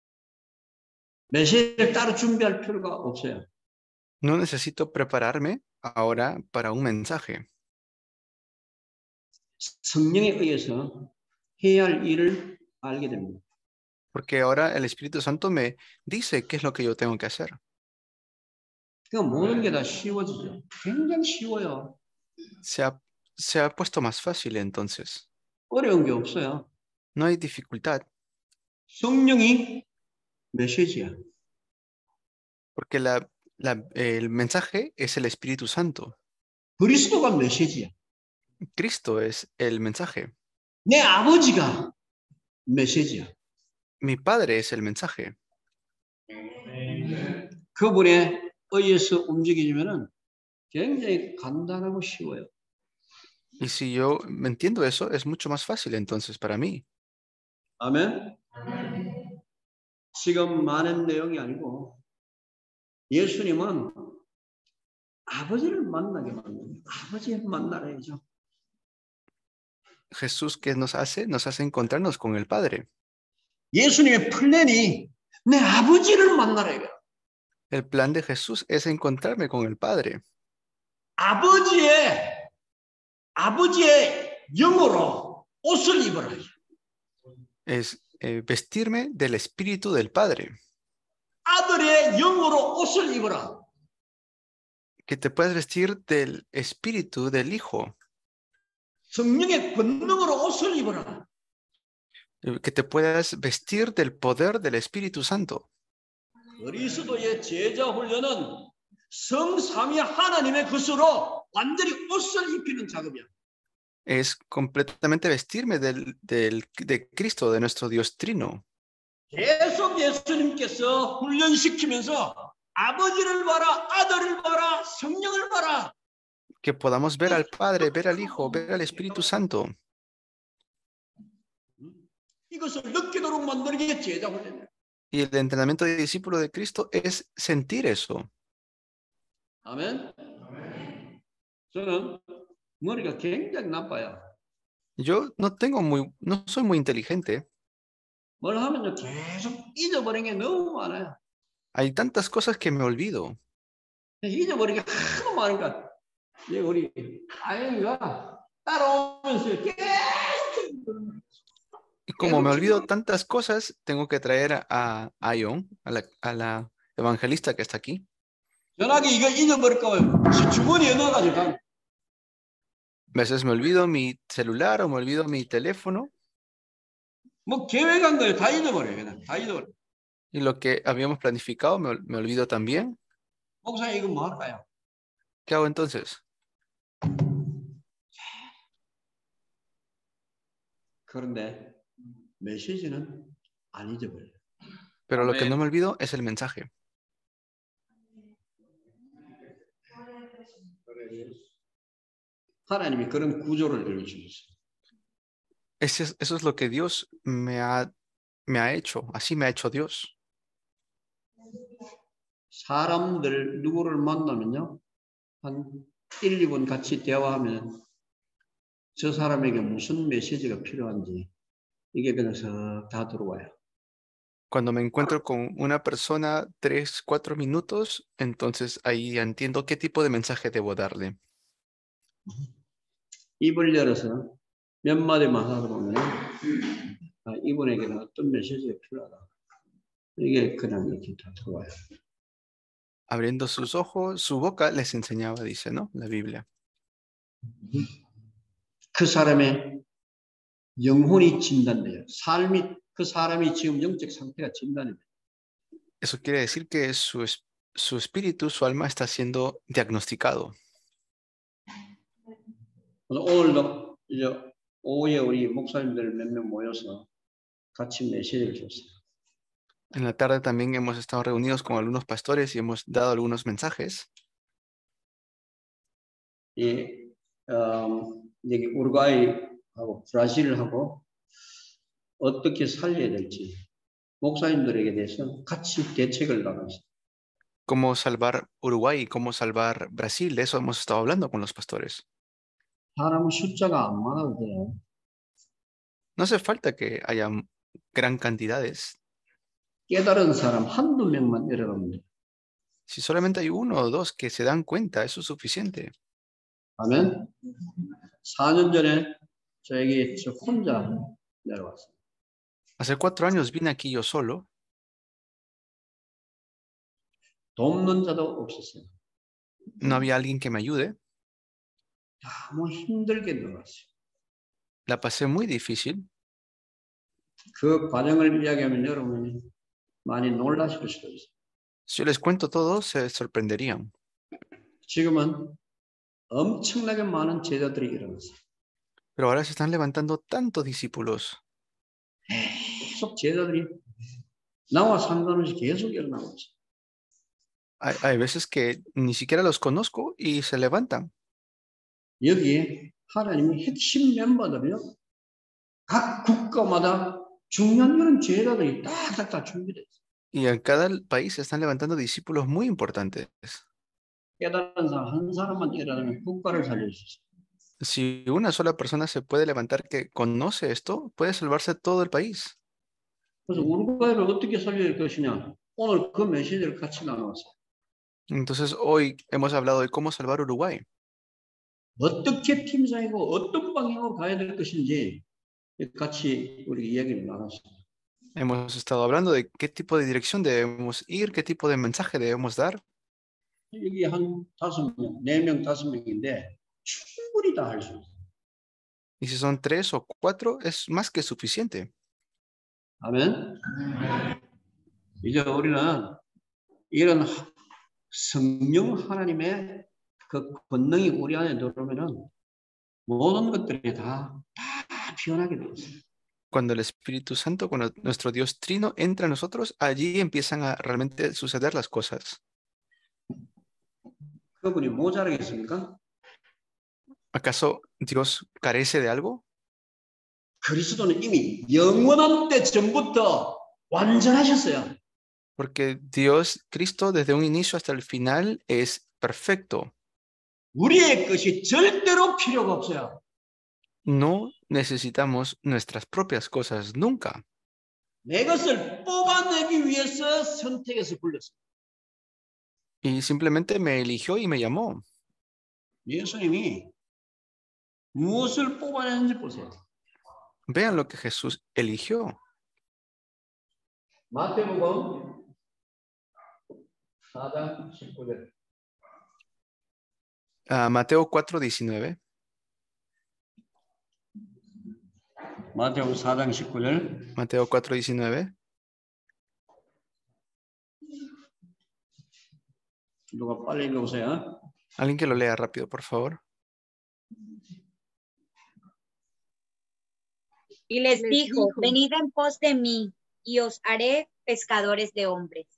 S1: 메시지를 따로 준비할 필요가 없어요.
S8: No necesito prepararme ahora para un mensaje.
S1: 성령에 의해서 해야 할 일을 알게 됩니다.
S8: Porque ahora el Espíritu Santo me dice qué es lo que yo tengo que hacer.
S1: 그러니까 모든 게 다 쉬워지죠. 굉장히 쉬워요.
S8: Se ha puesto más fácil entonces.
S1: 어려운 게 없어요.
S8: No hay dificultad.
S1: 성령이 메시지야.
S8: Porque el mensaje es el Espíritu Santo.
S1: 그리스도가 메시지야.
S8: Cristo es el mensaje.
S1: 내 아버지가 메시지야.
S8: Mi Padre es el mensaje.
S1: 그분에 의해서 움직이면은 굉장히 간단하고 쉬워요.
S8: Y si yo me entiendo eso, es mucho más fácil entonces para mí.
S1: 아멘. 지금 많은 내용이 아니고 예수님은 아버지를 만나게 만듭니다. 아버지를 만나야죠.
S8: Jesús, ¿qué nos hace? Nos hace encontrarnos con el Padre.
S1: 예수님의 플랜이 내 아버지를 만나라.
S8: El plan de Jesús es encontrarme con el Padre.
S1: 아버지의 영으로 옷을 입어라.
S8: Es vestirme del Espíritu del Padre.
S1: 아들의 영으로 옷을 입어라.
S8: Que te puedas vestir del Espíritu del Hijo.
S1: 성령의 권능으로 옷을 입어라.
S8: Que te puedas vestir del poder del Espíritu Santo.
S1: 그리스도의 제자 훈련은 성삼위 하나님의 것으로 완전히 옷을 입히는 작업이야.
S8: Es completamente vestirme de Cristo, de nuestro Dios Trino.
S1: 계속 예수님께서 훈련시키면서 아버지를 봐라, 아들을 봐라, 성령을 봐라.
S8: Que podamos ver al Padre, ver al Hijo, ver al Espíritu Santo.
S1: 이것을 느끼도록 만드는 게 제자 훈련이야.
S8: Y el entrenamiento de discípulo de Cristo es sentir eso.
S1: 아멘. 저는 머리가 굉장히 나빠요.
S8: Yo no soy muy inteligente.
S1: 뭘 하면요 계속 잊어버린 게 너무 많아요.
S8: Hay tantas cosas que me olvido.
S1: 잊어버린 게 하도 많으니까 이제 우리 아이가 따라오면서 계속
S8: Y como me olvido tantas cosas, tengo que traer a Ion, a la evangelista que está aquí.
S1: 전화기 이거 잊어버릴까 봐 주머니에 넣어가지고 가.
S8: A veces me olvido mi celular o me olvido mi teléfono.
S1: 뭐 계획한 걸 다 잊어버려요. 그냥 다 잊어버려.
S8: Y lo que habíamos planificado me olvido también.
S1: 목사님 이거 뭐 할까요?
S8: ¿Qué hago entonces?
S1: 그런데 메시지는 안 잊어버려요.
S8: Pero lo que no me olvido es el mensaje.
S1: 하나님이 그런 구조를 열어주셨어요.
S8: Eso es lo que Dios me ha hecho. Así me ha hecho Dios.
S1: 사람들 누구를 만나면요. 한 1, 2분 같이 대화하면 저 사람에게 무슨 메시지가 필요한지 이게 그냥 다 들어와요.
S8: Cuando me encuentro con una persona 3, 4 minutos, entonces ahí entiendo qué tipo de mensaje debo darle.
S1: 입을 열어서 몇 마디만 하다 보면 이분에게는 어떤 메시지가 필요하다. 이게 그냥 이렇게 다 들어와요.
S8: Abriendo sus ojos, su boca les enseñaba, dice, ¿no? La Biblia.
S1: 그 사람의 영혼이 진단돼요. 그 사람이 지금 영적 상태가 진단이 돼요.
S8: Eso quiere decir que su espíritu, su alma está siendo diagnosticado.
S1: 오늘도 이제 오후에 우리 목사님들 몇 명 모여서 같이 메시지를 줬어요.
S8: En la tarde también hemos estado reunidos con algunos pastores y hemos dado algunos mensajes.
S1: 이 여기 우루과이하고 브라질하고 어떻게 살려야 될지 목사님들에게 대해서 같이 대책을 나눴어요.
S8: Cómo salvar Uruguay y cómo salvar Brasil. De eso hemos estado hablando con los pastores.
S1: 사람 숫자가 안 많아도 돼요.
S8: No hace falta que haya gran cantidades.
S1: 깨달은 사람 한두 명만 일어나면 돼요.
S8: Si solamente hay 1 o 2 que se dan cuenta, eso es suficiente.
S1: 아멘. 4년 전에 저에게 저 혼자 내려왔어요.
S8: Hace 4 años vine aquí yo solo.
S1: 돕는 자도 없었어요.
S8: No había alguien que me ayude.
S1: 너무 힘들게 들어왔어요.
S8: La pasé muy difícil.
S1: 그 과정을 이야기하면 여러분이 많이 놀라실 수도 있어요.
S8: Si yo les cuento todo, se sorprenderían.
S1: 지금은 엄청나게 많은 제자들이 일어났어요.
S8: Pero ahora se están levantando tantos discípulos.
S1: 계속 제자들이 나와 상관없이 계속 일어나고 있어요.
S8: Hay veces que ni siquiera los conozco y se levantan.
S1: 여기에 하나님의 핵심 멤버들이요. 각 국가마다 중요한 그런 제자들이 딱딱딱 준비되어 있어요.
S8: Y en cada país se están levantando discípulos muy importantes.
S1: 깨달은 사람 한 사람만 일어나면 국가를 살릴 수 있어요.
S8: Si una sola persona se puede levantar que conoce esto, puede salvarse todo el país.
S1: 그래서 우루과이를 어떻게 살릴 것이냐. 오늘 그 메시지를 같이 나누었어요.
S8: Entonces hoy hemos hablado de cómo salvar Uruguay.
S1: 어떻게 팀장이고 어떤 방향으로 가야 될 것인지 같이 우리 이야기를 나눴어요.
S8: Hemos estado hablando de qué tipo de dirección debemos ir, qué tipo de mensaje debemos dar.
S1: 여기 한 5명, 4명, 5명인데 충분히 다 할 수 있어요.
S8: Y si son 3 o 4, es más que suficiente.
S1: 아멘. 이제 우리는 이런 성령 하나님의 그 권능이 우리 안에 들어오면은 모든 것들이 다 변하게 돼 있어요.
S8: Cuando el Espíritu Santo, cuando nuestro Dios Trino entra a nosotros, allí empiezan a realmente suceder las cosas.
S1: 그분이 모자라겠습니까?
S8: ¿Acaso Dios carece de algo?
S1: 그리스도는 이미 영원한 때 전부터 완전하셨어요.
S8: Porque Dios, Cristo, desde un inicio hasta el final, es perfecto.
S1: 우리의 것이 절대로 필요가 없어요.
S8: no necesitamos nuestras propias cosas nunca.
S1: 내 것을 뽑아내기 위해서 선택해서 불렀어요.
S8: Y simplemente me eligió y me llamó.
S1: 예수님이 무엇을 뽑아내는지 보세요.
S8: Vean lo que Jesús eligió.
S6: 마태복음 4장 19절.
S8: Mateo 4:19.
S1: 마태복음 4장 19절.
S8: Mateo 4:19.
S1: 누가 빨리 읽어보세요.
S8: Alguien que lo lea rápido, por favor.
S14: Y les dijo, venid en pos de mí, y os haré pescadores de hombres.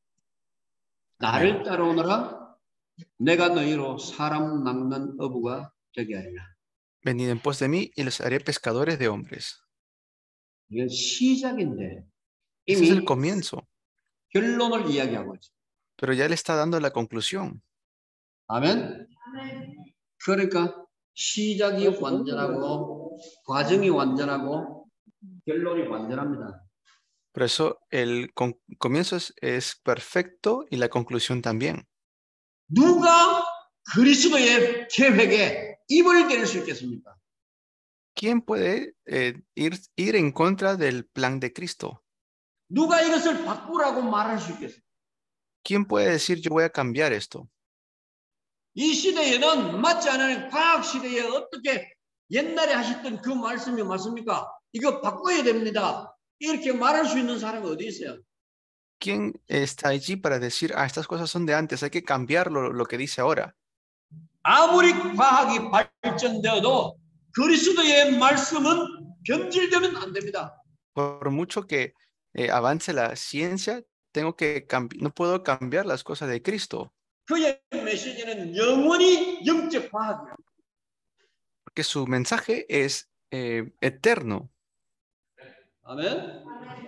S1: 나를 따라오너라. 내가 너희로 사람 낚는 어부가 되게 하리라.
S8: Venid en pos de mí y los haré pescadores de hombres.
S1: 이건 시작인데
S8: Ese es el
S1: 이미
S8: comienzo.
S1: 결론을 이야기하고 있어요.
S8: Pero ya le está dando la conclusión.
S1: 아멘. 그러니까 시작이 완전하고 과정이 완전하고 결론이 완전합니다.
S8: Por eso el comienzo es perfecto y la conclusión también.
S1: 누가 그리스도의 계획에 입을 대릴 수 있겠습니까?
S8: ¿Quién puede ir en contra del plan de Cristo?
S1: 누가 이것을 바꾸라고 말할 수 있겠습니까?
S8: ¿Quién puede decir yo voy a cambiar esto?
S1: 이 시대에는 맞지 않은 과학 시대에 어떻게 옛날에 하셨던 그 말씀이 맞습니까? 이거 바꿔야 됩니다. 이렇게 말할 수 있는 사람이 어디 있어요?
S8: ¿Quién está allí para decir, estas cosas son de antes, hay que cambiar lo que dice ahora?
S1: 아무리 과학이 발전되어도 그리스도의 말씀은 변질되면 안 됩니다.
S8: Por mucho que avance la ciencia, no puedo cambiar las cosas de Cristo.
S1: 그의 메시지는 영원히 영적 과학이야.
S8: Porque su mensaje es eterno.
S1: 아멘.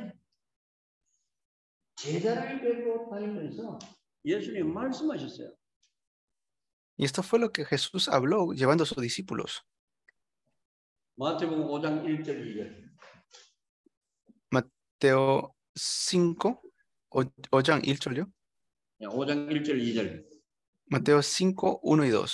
S1: 제자를 데리고 다니면서 예수님 말씀하셨어요.
S8: Y esto fue lo que Jesús habló llevando a sus discípulos.
S1: 마태복음 5장 1절 2절.
S8: Mateo 5, 5장 1절요?
S1: 5장 1절 2절.
S8: Mateo 5, 1 y 2.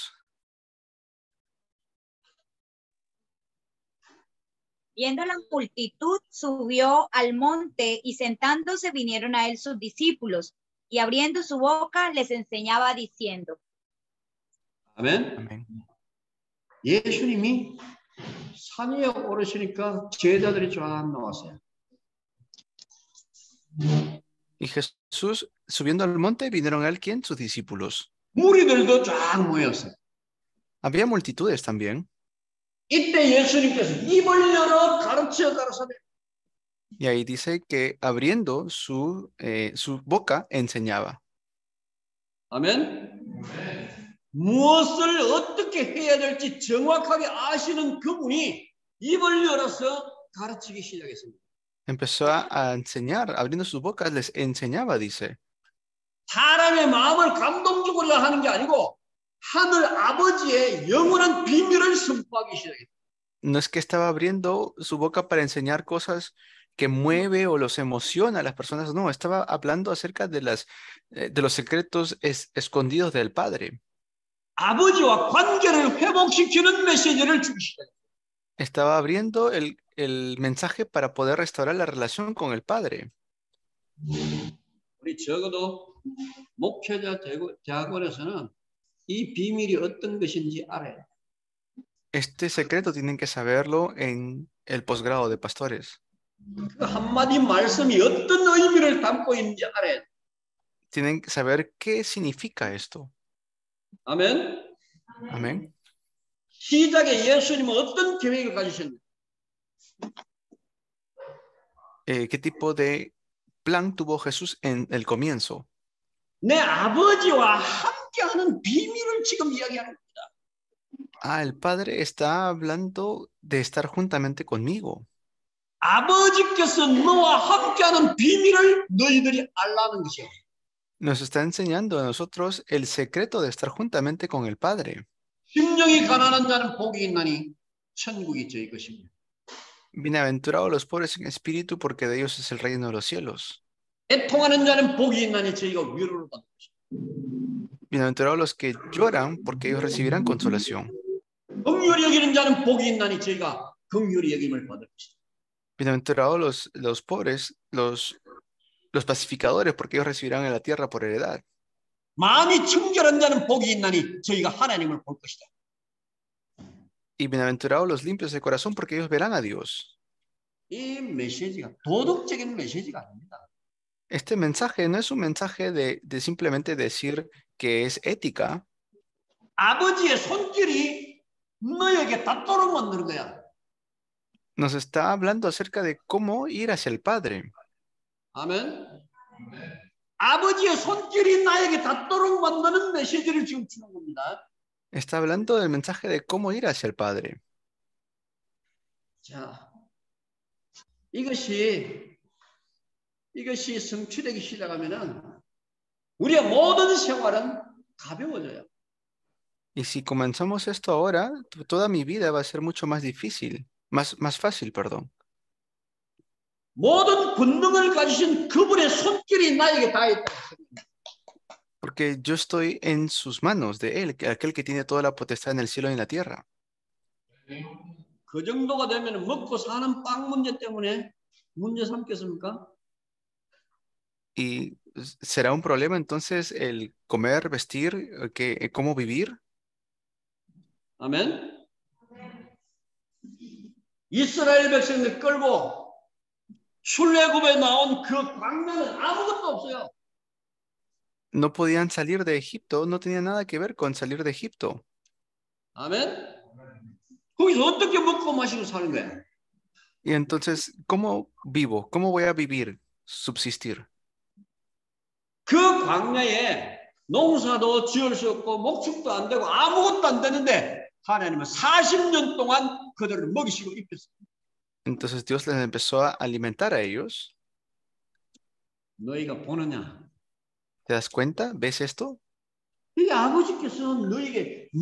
S14: Viendo la multitud, subió al monte y sentándose vinieron a él sus discípulos y abriendo su boca les enseñaba diciendo.
S1: 아멘.
S8: 아멘.
S1: 예수님이 산 위에 오르시니까 제자들이 쫙 나왔어요.
S8: Y Jesús, subiendo al monte, vinieron a él, ¿quién? Sus discípulos.
S1: 무리들도 쫙 모였어요.
S8: Había multitudes también.
S1: 이때 예수님께서 입을 열어 가르쳐 가라사대.
S8: Y ahí dice que abriendo su boca enseñaba.
S1: 아멘. 무엇을 어떻게 해야 될지 정확하게 아시는 그분이 입을 열어서 가르치기 시작했습니다.
S8: Empezó a enseñar, abriendo su boca les enseñaba, dice.
S1: 사람의 마음을 감동적으로 하는 게 아니고 하늘 아버지의 영원한 비밀을 선포하기 시작했습니다.
S8: No es que estaba abriendo su boca para enseñar cosas que mueve o los emociona a las personas, no, estaba hablando acerca de los secretos escondidos del Padre.
S1: 아버지와 관계를 회복시키는 메시지를 주기 시작했습니다.
S8: Estaba abriendo el mensaje para poder restaurar la relación con el Padre.
S1: 우리 적어도 목회자 대학원에서는 이 비밀이 어떤 것인지 알아요.
S8: Este secreto tienen que saberlo en el posgrado de pastores.
S1: 그 한마디 말씀이 어떤 의미를 담고 있는지 알아요.
S8: Tienen que saber qué significa esto.
S1: 아멘.
S8: Amén.
S1: 시작에 예수님은 어떤 계획을 가지셨나요?
S8: ¿Qué tipo de plan tuvo Jesús en el comienzo?
S1: 내 아버지와 함께하는 비밀을 지금 이야기하는 겁니다.
S8: El Padre está hablando de estar juntamente conmigo.
S1: 아버지께서 너와 함께하는 비밀을 너희들이 알라는 것이요.
S8: Nos está enseñando a nosotros el secreto de estar juntamente con el Padre.
S1: 심령이 가난한 자는 복이 있나니 천국이 저희 것입니다.
S8: Bienaventurados los pobres en espíritu, porque de ellos es el reino de los cielos.
S1: 애통하는 자는 복이 있나니 저희가 위로를 받는 것입니다.
S8: Bienaventurados los que lloran, porque ellos recibirán consolación.
S1: 긍휼히 여기는 자는 복이 있나니 저희가 긍휼히 여김을 받을 것입니다.
S8: Bienaventurados los pobres, los pacificadores, porque ellos recibirán en la tierra por heredad.
S1: 마음이 청결한 자는 복이 있나니 저희가 하나님을 볼 것이다.
S8: Y bienaventurados los limpios de corazón, porque ellos verán a Dios.
S1: 이 메시지가 도덕적인 메시지가 아닙니다.
S8: Este mensaje no es un mensaje de simplemente decir que es ética.
S1: 아버지의 손길이 너에게 닿도록 만드는 거야.
S8: Nos está hablando acerca de cómo ir hacia el Padre.
S1: 아멘. 아버지의 손길이 나에게 닿도록 만드는 메시지를 지금 주는 겁니다.
S8: Está hablando del mensaje de cómo ir hacia el Padre.
S1: 자, 이것이 성취되기 시작하면은 우리의 모든 생활은 가벼워져요.
S8: Y si comenzamos esto ahora, toda mi vida va a ser mucho más difícil, más fácil, perdón.
S1: 모든 권능을 가지신 그분의 손길이 나에게 닿아 있다.
S8: Porque yo estoy en sus manos de Él, aquel que tiene toda la potestad en el cielo y en la tierra.
S1: 그 정도가 되면 먹고 사는 빵 문제 때문에 문제 삼겠습니까?
S8: ¿Y será un problema entonces el comer, vestir, cómo vivir?
S1: 아멘. 이스라엘 백성들 끌고 출애굽에 나온 그 광야는 아무것도 없어요.
S8: No podían salir de Egipto, no tenía nada que ver con salir de Egipto.
S1: 아멘. 거기서 어떻게 먹고 마시고 사는 거야?
S8: Y entonces, ¿cómo vivo? ¿Cómo voy a vivir, subsistir?
S1: 그 광야에 농사도 지을 수 없고 목축도 안 되고 아무것도 안 되는데 하나님은 40년 동안 그들을 먹이시고 입혔어요.
S8: Entonces Dios les empezó a alimentar a ellos.
S1: 너희가 보느냐?
S8: ¿Te das cuenta? ¿Ves esto?
S1: 이 아버지께서 너희에게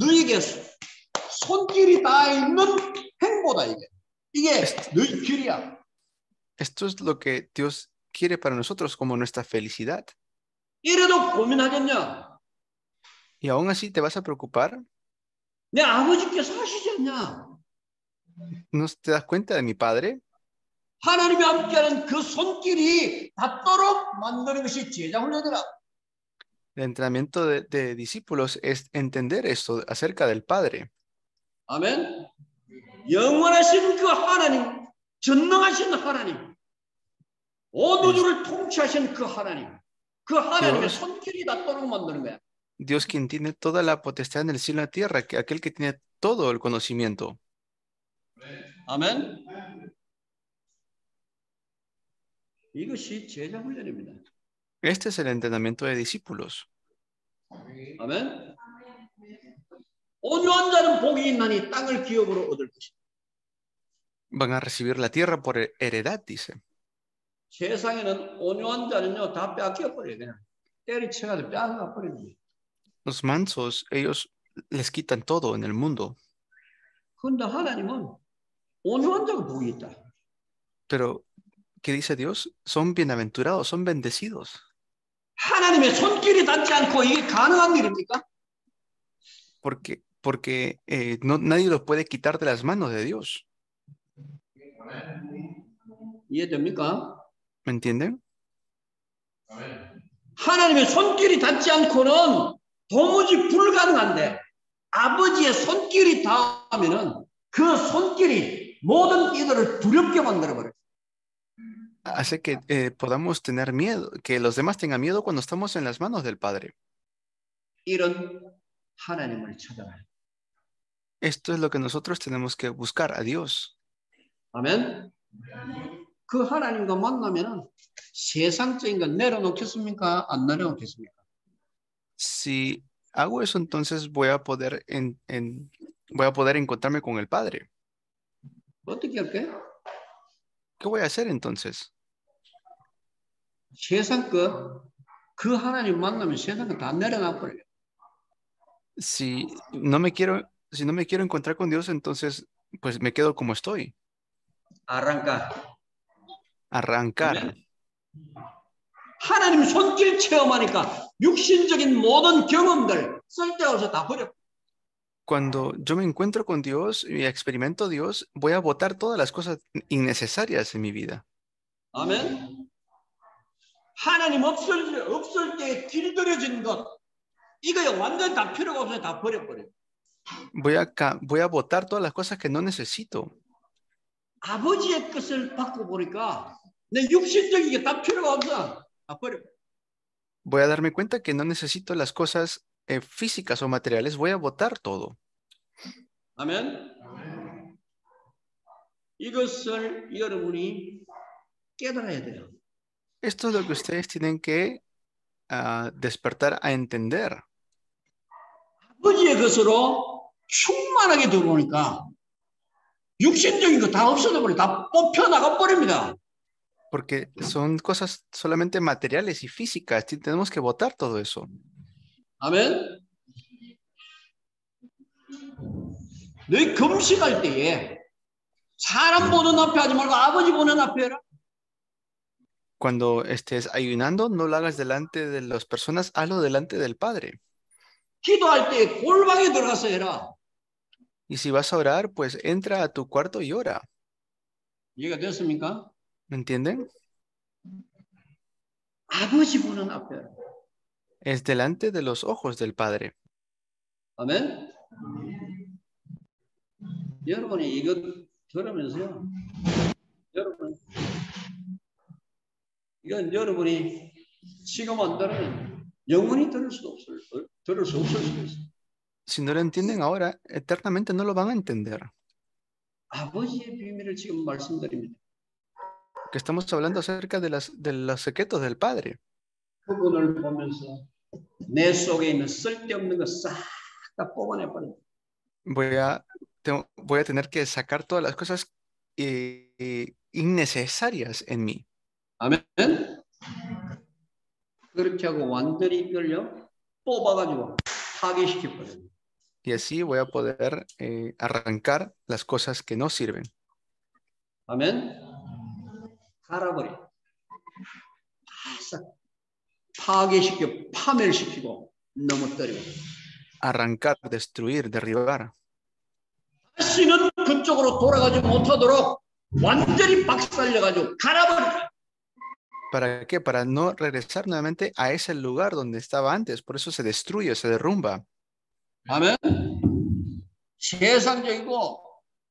S1: 손길이 다 있는 행보다 이게 너희 길이야.
S8: Esto es lo que Dios quiere para nosotros como nuestra felicidad.
S1: 이래도 고민하겠냐?
S8: ¿Y aún así te vas a preocupar?
S1: 내 아버지께서 하시지 않냐?
S8: ¿No te das cuenta de mi Padre?
S1: 하나님이 함께하는 그 손길이 닿도록 만드는 것이 제자 훈련이라.
S8: El entrenamiento de discípulos es entender esto acerca del Padre.
S1: 아멘. 영원하신 그 하나님, 전능하신 하나님, 온 우주를 통치하신 그 하나님, 그 하나님의 손길이 닿도록 만드는 거야.
S8: Dios quien tiene toda la potestad en el cielo y en la tierra, aquel que tiene todo el conocimiento.
S1: 아멘. 이것이 제자 훈련입니다.
S8: Este es el entrenamiento de discípulos.
S1: 아멘. 온유한 자는 복이 있나니 땅을 기업으로 얻을 것이다.
S8: Van a recibir la tierra por heredad, dice.
S1: 세상에는 온유한 자는요 다 빼앗겨 버려요. 그냥 때리쳐가지고 빼앗아 버립니다.
S8: Los mansos, ellos les quitan todo en el mundo.
S1: 그런데 하나님은 온유한 자가 복이 있다.
S8: Pero, ¿qué dice Dios? Son bienaventurados, son bendecidos.
S1: 하나님의 손길이 닿지 않고 이게 가능한 일입니까?
S8: Porque nadie los puede quitar de las manos de Dios.
S1: 이해됩니까?
S8: ¿Me entienden?
S1: 하나님의 손길이 닿지 않고는 도무지 불가능한데 아버지의 손길이 닿으면은 그 손길이 모든 이들을 두렵게 만들어버려요.
S8: Hace que podamos tener miedo, que los demás tengan miedo cuando estamos en las manos del Padre.
S1: 이런 하나님을 찾아라.
S8: Esto es lo que nosotros tenemos que buscar a Dios.
S1: 아멘. 그 하나님과 만나면은 세상적인 걸 내려놓겠습니까? 안 내려놓겠습니까?
S8: Si hago eso, entonces voy a poder encontrarme con el Padre.
S1: 어떻게 할게?
S8: ¿Qué voy a hacer entonces?
S1: 세상 그 하나님 만나면 세상 거 다 내려놔 버려요.
S8: Si no me quiero encontrar con Dios, entonces pues me quedo como estoy.
S1: Arrancar.
S8: Arrancar.
S1: 하나님 손길 체험하니까 육신적인 모든 경험들 쓸데없이 다 버려.
S8: Cuando yo me encuentro con Dios y experimento Dios, voy a botar todas las cosas innecesarias en mi vida.
S1: 아멘. 하나님 없을 때 길들여진 것 이거 완전 다 필요가 없어요. 다 버려버려.
S8: Voy a botar todas las cosas que no necesito.
S1: 아버지의 것을 받고 보니까 내 육신적인 게 다 필요가 없어. 다 버려.
S8: Voy a darme cuenta que no necesito las cosas físicas o materiales. Voy a botar todo.
S1: 아멘. 이것을 여러분이 깨달아야 돼요.
S8: Esto es lo que ustedes tienen que despertar a entender.
S1: 아버지의 것으로 충만하게 들어오니까 육신적인 거 다 없어져 버려. 다 뽑혀 나가 버립니다.
S8: Porque son cosas solamente materiales y físicas. Tenemos que botar todo eso.
S1: 아멘. 너희 금식할 때에 사람 보는 앞에 하지 말고 아버지 보는 앞에 해라.
S8: Cuando estés ayunando, no lo hagas delante de las personas, hazlo delante del Padre.
S1: 기도할 때 골방에 들어가서 해라.
S8: Y si vas a orar, pues entra a tu cuarto y ora.
S1: 이해가 됐습니까?
S8: ¿Me entienden?
S1: 아버지 보는 앞에 해라.
S8: Es delante de los ojos del Padre.
S1: 아멘. 여러분이 이거 들으면서요. 이건 여러분이 지금 안 들으면 영원히 들을 수 없을 수도 있어요.
S8: Si no lo entienden ahora, eternamente no lo van a entender.
S1: 아버지의 비밀을 지금 말씀드립니다.
S8: Que estamos hablando acerca de los secretos del Padre.
S1: 그분을 보면서 내 속에 있는 쓸데없는 거 싹 다 뽑아내버려.
S8: Voy a tener que sacar todas las cosas innecesarias en mí.
S1: 아멘. 그렇게 하고 완전히 이걸요 뽑아가지고 파괴시켜버려.
S8: Y así voy a poder arrancar las cosas que no sirven.
S1: 아멘. 갈아버려. 싹 파괴시켜 파멸시키고 넘어뜨리고.
S8: Arrancar, destruir, derribar.
S1: 다시는 그쪽으로 돌아가지 못하도록 완전히 박살내가지고 갈아버려.
S8: ¿Para qué? Para no regresar nuevamente a ese lugar donde estaba antes. Por eso se destruye, se derrumba.
S1: 아멘. 세상적이고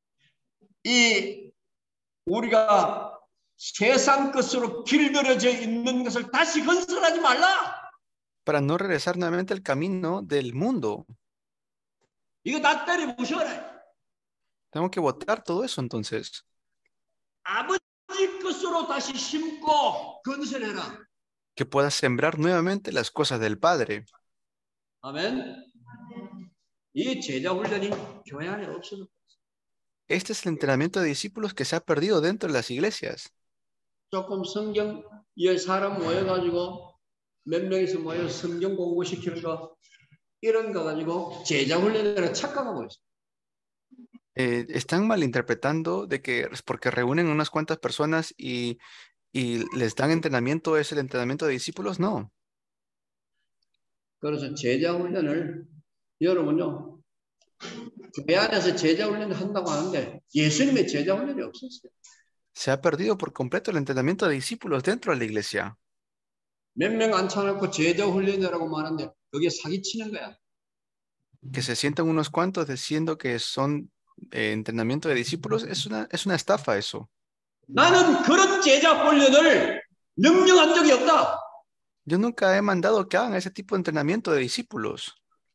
S1: 이 우리가 세상 것으로 길들여져 있는 것을 다시 건설하지 말라.
S8: Para no regresar nuevamente al camino del mundo.
S1: 이거 다 때려 부셔라.
S8: Tengo que botar todo eso entonces.
S1: 아버지 것으로 다시 심고 건설해라.
S8: Que pueda sembrar nuevamente las cosas del Padre.
S1: 아멘. 이 제자 훈련이 교회 안에 없어도.
S8: Este es el entrenamiento de discípulos que se ha perdido dentro de las iglesias.
S1: 조금 성경 사람 모여가지고 몇 명이서 모여 성경 공부시키는 거 이런 거 가지고 제자 훈련이라 착각하고 있어.
S8: Están malinterpretando de que porque reúnen unas cuantas personas y les dan entrenamiento, es el entrenamiento de discípulos. No.
S1: 그래서 제자 훈련을 여러분요 교회 안에서 제자 훈련을 한다고 하는데 예수님의 제자 훈련이 없었어요.
S8: Se ha perdido por completo el entrenamiento de discípulos dentro de la iglesia.
S1: 몇 명 앉혀놓고 제자 훈련이라고 말하는데 그게 사기치는 거야.
S8: Que se sientan unos cuantos diciendo que son entrenamiento de discípulos, es una estafa eso.
S1: 나는 그런 제자 훈련을 명령한 적이 없다.
S8: Yo nunca he mandado que hagan ese tipo de entrenamiento de discípulos.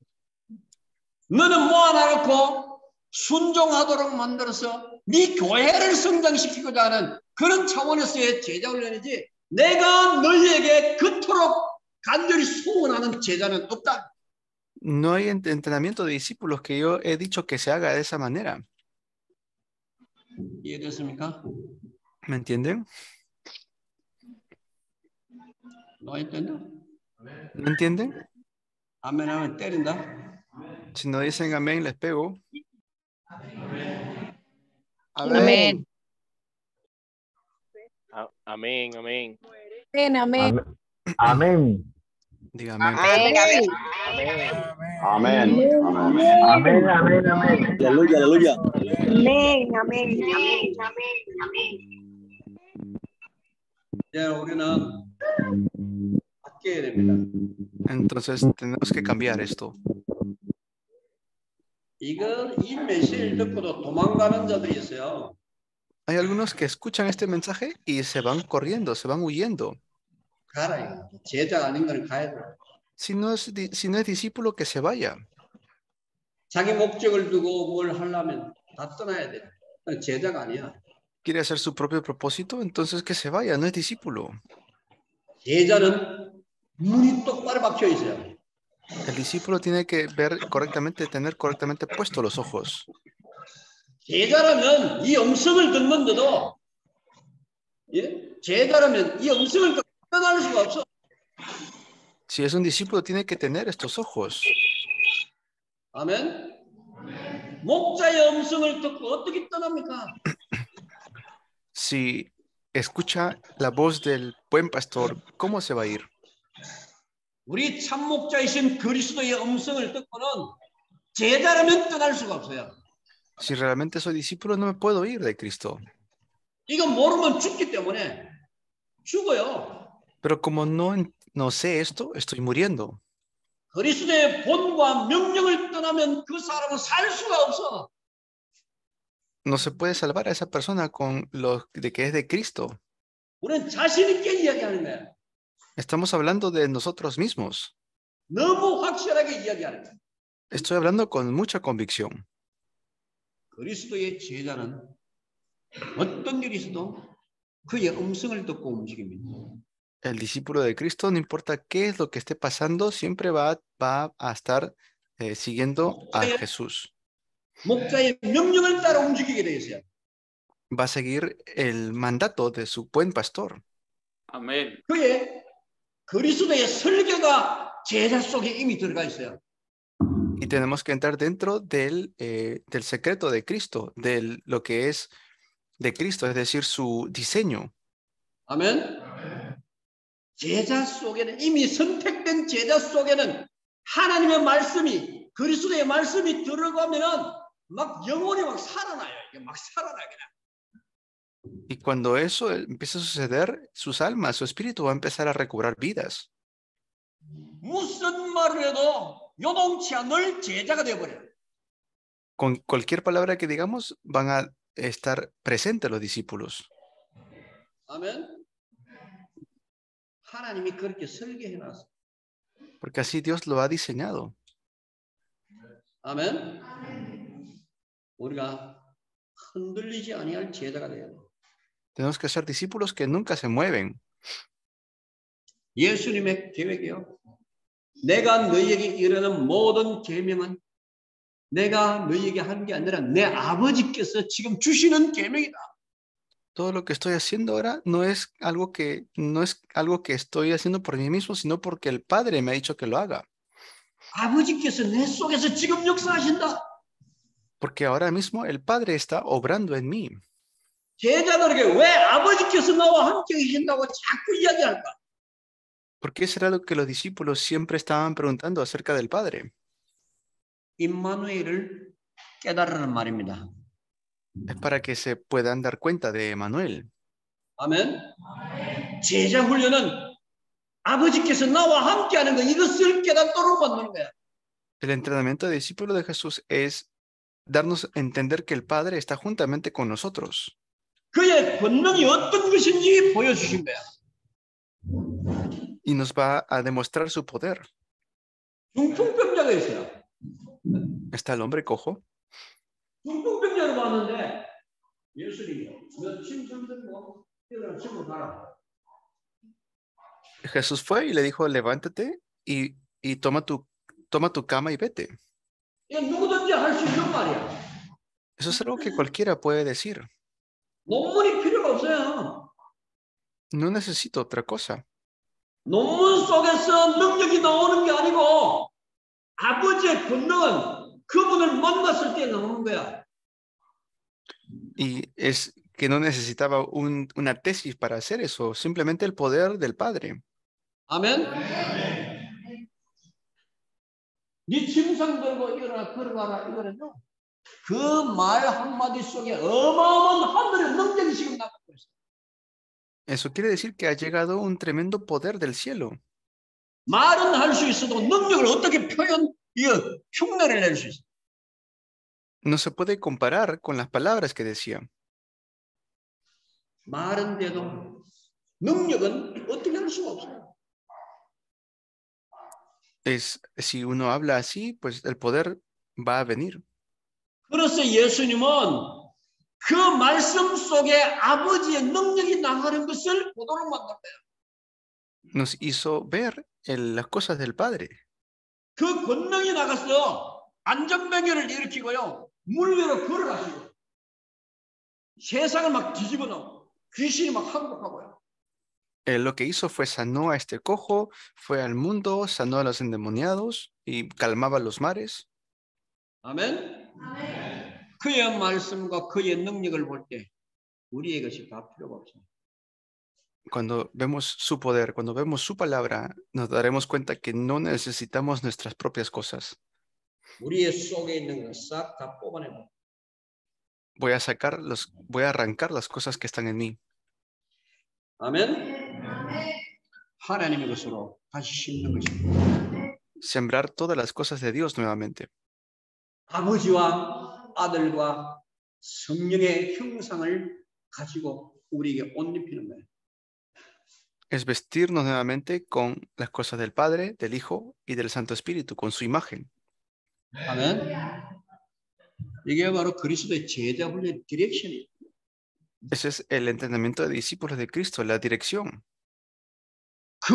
S1: 너는 모아놔놓고 순종하도록 만들어서 네 교회를 성장시키고자 하는 그런 차원에서의 제자 훈련이지 내가 너희에게 그토록 간절히 소원하는 제자는 없다.
S8: No hay entrenamiento de discípulos que yo he dicho que se haga de esa manera.
S1: 이해됐습니까?
S8: ¿Me entienden?
S1: ¿No entiendo?
S8: ¿No entienden?
S1: 아멘 하면 때린다.
S8: Si no dicen amén, les pego.
S4: Amén.
S9: Amén, amén.
S3: Amén.
S15: Amén.
S8: Diga amén.
S5: Amén.
S11: Amén.
S15: Amén, amén, amén.
S16: Aleluya, aleluya.
S5: Amén, amén, amén.
S1: 이제 우리는 바뀌어야 됩니다.
S8: Entonces tenemos que cambiar esto.
S1: 이 메시지를 듣고도 도망가는 자들이 있어요.
S8: Hay algunos que escuchan este mensaje y se van corriendo, se van huyendo.
S1: 가라 이거. 제자가 아닌 걸 가야 돼.
S8: Si no es discípulo, que se vaya.
S1: 자기 목적을 두고 뭘 하려면 다 떠나야 돼. 제자가 아니야.
S8: Quiere hacer su propio propósito, entonces que se vaya, no es discípulo.
S1: 제자는 눈이 똑바로 박혀 있어요.
S8: El discípulo tiene que ver correctamente, tener correctamente puestos los ojos.
S1: 제자라면 이 음성을 듣는데도 제자라면 이 음성을 떠날 수가 없어.
S8: Si es un discípulo, tiene que tener estos ojos.
S1: 아멘. 목자의 음성을 듣고 어떻게 떠납니까?
S8: Si escucha la voz del buen pastor, ¿cómo se va a ir?
S1: 우리 참 목자이신 그리스도의 음성을 듣고는 제자라면 떠날 수가 없어요.
S8: Si realmente soy discípulo, no me puedo ir de Cristo.
S1: 이거 모르면 죽기 때문에 죽어요.
S8: Pero como no sé esto, estoy muriendo.
S1: 그리스도의 본과 명령을 떠나면 그 사람은 살 수가 없어.
S8: No se puede salvar a esa persona con lo de que es de Cristo.
S1: 우리는 자신 있게 이야기하는 거야.
S8: Estamos hablando de nosotros mismos.
S1: 너무 확실하게 이야기하는 거야.
S8: Estoy hablando con mucha convicción.
S1: 그리스도의 제자는 어떤 일이 있어도 그의 음성을 듣고 움직입니다.
S8: El discípulo de Cristo, no importa qué es lo que esté pasando, siempre va a estar siguiendo a Jesús.
S1: 목자의 명령을 따라 움직이게 돼 있어요.
S8: Va a seguir el mandato de su buen pastor.
S9: Amén.
S1: 그의 그리스도의 설계가 제자 속에 이미 들어가 있어요.
S8: Y tenemos que entrar dentro del secreto de Cristo, de lo que es de Cristo, es decir, su diseño.
S1: 아멘. 제자 속에는 이미 선택된 제자 속에는 하나님의 말씀이 그리스도의 말씀이 들어가면은 막 영혼이 막 살아나요. 이게 막 살아나요 그냥.
S8: Y cuando eso empieza a suceder, sus almas, su espíritu va a empezar a recobrar vidas.
S1: 무슨 말을 해도 요동치 않을 제자가 되어버려요.
S8: Con cualquier palabra que digamos, van a estar presentes los discípulos.
S1: 아멘. 하나님이 그렇게 설계해놨어.
S8: Porque así Dios lo ha diseñado.
S1: 아멘. 우리가 흔들리지 아니할 제자가 돼야 돼.
S8: Tenemos que ser discípulos que nunca se mueven.
S1: 예수님의 계획이요. 내가 너희에게 이르는 모든 계명은 내가 너희에게 한 게 아니라 내 아버지께서 지금 주시는 계명이다.
S8: Todo lo que estoy haciendo ahora no es algo que estoy haciendo por mí mismo, sino porque el Padre me ha dicho que lo haga.
S1: 아버지께서 내 속에서 지금 역사하신다.
S8: Porque ahora mismo el Padre está obrando en mí.
S1: 제자들에게 왜 아버지께서 나와 함께 계신다고 자꾸 이야기할까?
S8: Porque eso era lo que los discípulos siempre estaban preguntando acerca del Padre.
S1: 임마누엘을 깨달으라는 말입니다.
S8: Es para que se puedan dar cuenta de Emmanuel.
S1: 아멘. 제자 훈련은 아버지께서 나와 함께하는 거 이것을 깨닫도록 만드는 거야.
S8: El entrenamiento de discípulo de Jesús es darnos a entender que el Padre está juntamente con nosotros.
S1: 그의 권능이 어떤 것인지 보여주신 거야.
S8: Y nos va a demostrar su poder.
S1: 중풍병자가 있어요.
S8: Está el hombre cojo.
S1: 중풍병자를 봤는데 예수님이 며칠 전부터 일어나 집으로 가라.
S8: Jesús fue y le dijo, levántate y toma tu cama y vete.
S1: 이거 누구든지 할 수 있는 말이야.
S8: Eso es algo que cualquiera puede decir.
S1: 논문이 필요가 없어요.
S8: No necesito otra cosa.
S1: 논문 속에서 능력이 나오는 게 아니고 아버지의 권능은 그분을 만났을 때 나오는 거야.
S8: Y es que no necesitaba una tesis para hacer eso, simplemente el poder del Padre.
S1: 아멘. 네 짐승 들고 일어나 걸어가라 이거는요. 그 말 한마디 속에 어마어마한 하늘의 능력이 지금 나가고 있어요.
S8: Eso quiere decir que ha llegado un tremendo poder del cielo.
S1: 말은 할 수 있어도 능력을 어떻게 흉내를 낼 수 있어요?
S8: No se puede comparar con las palabras que decía.
S1: 말은 돼도 능력은 어떻게 할 수가 없어요.
S8: Si uno habla así, pues el poder va a venir.
S1: 그래서 예수님은 그 말씀 속에 아버지의 능력이 나가는 것을 보도록 만들어요.
S8: Nos hizo ver las cosas del Padre.
S1: 그 권능이 나가서 안전병을 일으키고요. 물 위로 걸어가시고 세상을 막 뒤집어 놓고 귀신이 막 항복하고요.
S8: Lo que hizo fue sanó a este cojo, fue al mundo, sanó a los endemoniados y calmaba los mares.
S1: 아멘. 그의 말씀과 그의 능력을 볼 때 우리의 것이 다 필요가 없어요.
S8: Cuando vemos su poder, cuando vemos su palabra, nos daremos cuenta que no necesitamos nuestras propias cosas.
S1: 우리의 속에 있는 것 싹 다 뽑아내고.
S8: Voy a arrancar las cosas que están en mí.
S1: 아멘. 하나님의 것으로 다시 심는 것입니다.
S8: Sembrar todas las cosas de Dios nuevamente.
S1: 아버지와 아들과 성령의 형상을 가지고 우리에게 옷 입히는 거예요.
S8: Es vestirnos nuevamente con las cosas del Padre, del Hijo y del Santo Espíritu, con su imagen.
S1: 아멘. 이게 바로 그리스도의 제자 훈련 디렉션이에요.
S8: Ese es el entrenamiento de discípulos de Cristo, la dirección.
S1: 그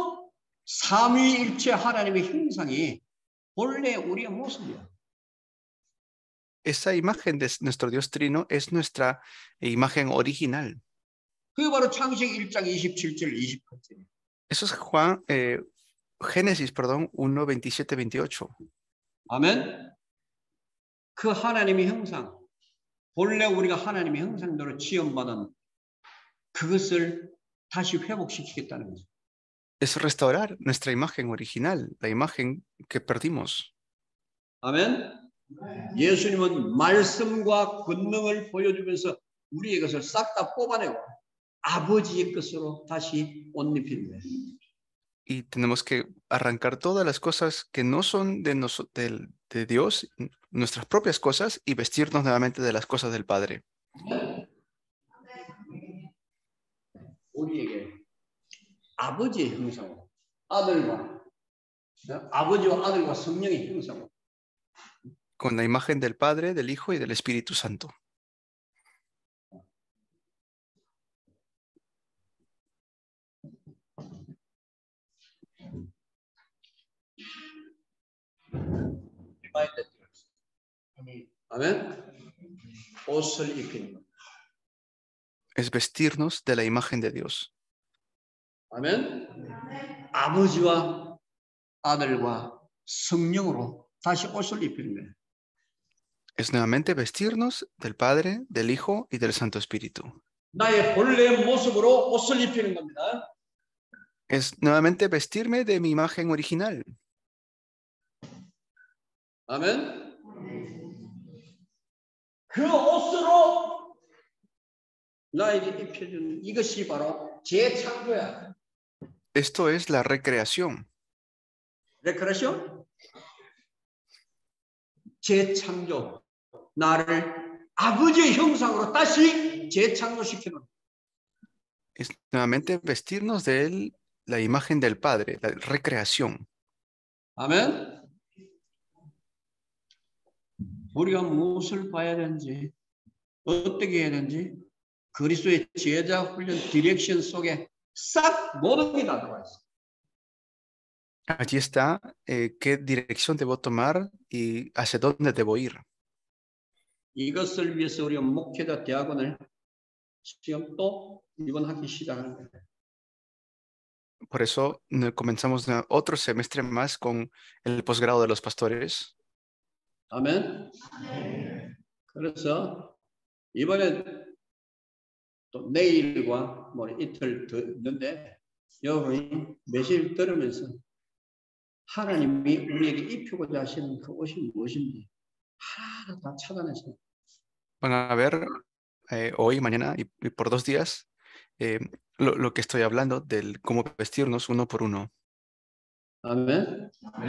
S1: 삼위일체 하나님의 형상이 본래 우리의 모습이야.
S8: Esa imagen de nuestro Dios Trino es nuestra imagen original.
S1: 그게 바로 창세기 1장 27절 28절.
S8: Eso es Génesis, 1, 27, 28.
S1: 아멘. 그 하나님의 형상, 본래 우리가 하나님의 형상대로 지음받은 그것을 다시 회복시키겠다는 거죠.
S8: Es restaurar nuestra imagen original, la imagen que perdimos.
S1: 아멘. 예수님은 말씀과 권능을 보여주면서 우리의 것을 싹 다 뽑아내고 아버지의 것으로 다시 옷 입히는 거예요.
S8: Y tenemos que arrancar todas las cosas que no son de Dios, nuestras propias cosas, y vestirnos nuevamente de las cosas del Padre.
S1: 우리에게 아버지의 형상으로 아버지와 아들과 성령의 형상으로
S8: Con la imagen del Padre, del Hijo y del Espíritu Santo.
S1: 아멘. 옷을 입히는 것.
S8: Es vestirnos de la imagen de Dios.
S1: 아멘. 아버지와 아들과 성령으로 다시 옷을 입히는 거예요.
S8: Es nuevamente vestirnos del Padre, del Hijo y del Santo Espíritu.
S1: 나의 본래 모습으로 옷을 입히는 겁니다.
S8: Es nuevamente vestirme de mi imagen original.
S1: 아멘. 그 옷으로 나에게 입혀준 이것이 바로 재창조야.
S8: Esto es la recreación.
S1: recreación? 재창조. 나를 아버지의 형상으로 다시 재창조시키는.
S8: Es nuevamente vestirnos de la imagen del Padre, la recreación.
S1: 아멘. 우리가 무엇을 봐야 되는지, 어떻게 해야 되는지, 그리스도의 제자 훈련 디렉션 속에 싹 모든 게 다 들어가 있어.
S8: Allí está qué dirección debo tomar y hacia dónde debo ir.
S1: 이것을 위해서 우리가 목회자 대학원을 지금 또 이번 학기 시작하는 거예요.
S8: Por eso comenzamos otro semestre más con el posgrado de los pastores.
S1: 아멘. 그래서 이번에 또 내일과 모레 이틀 더 있는데 여러분이 메시지를 들으면서 하나님이 우리에게 입히고자 하시는 그것이 무엇인지 하나하나 다 찾아내세요.
S8: Van a ver hoy, mañana y por 2 días lo que estoy hablando del cómo vestirnos uno por uno.
S1: 아멘.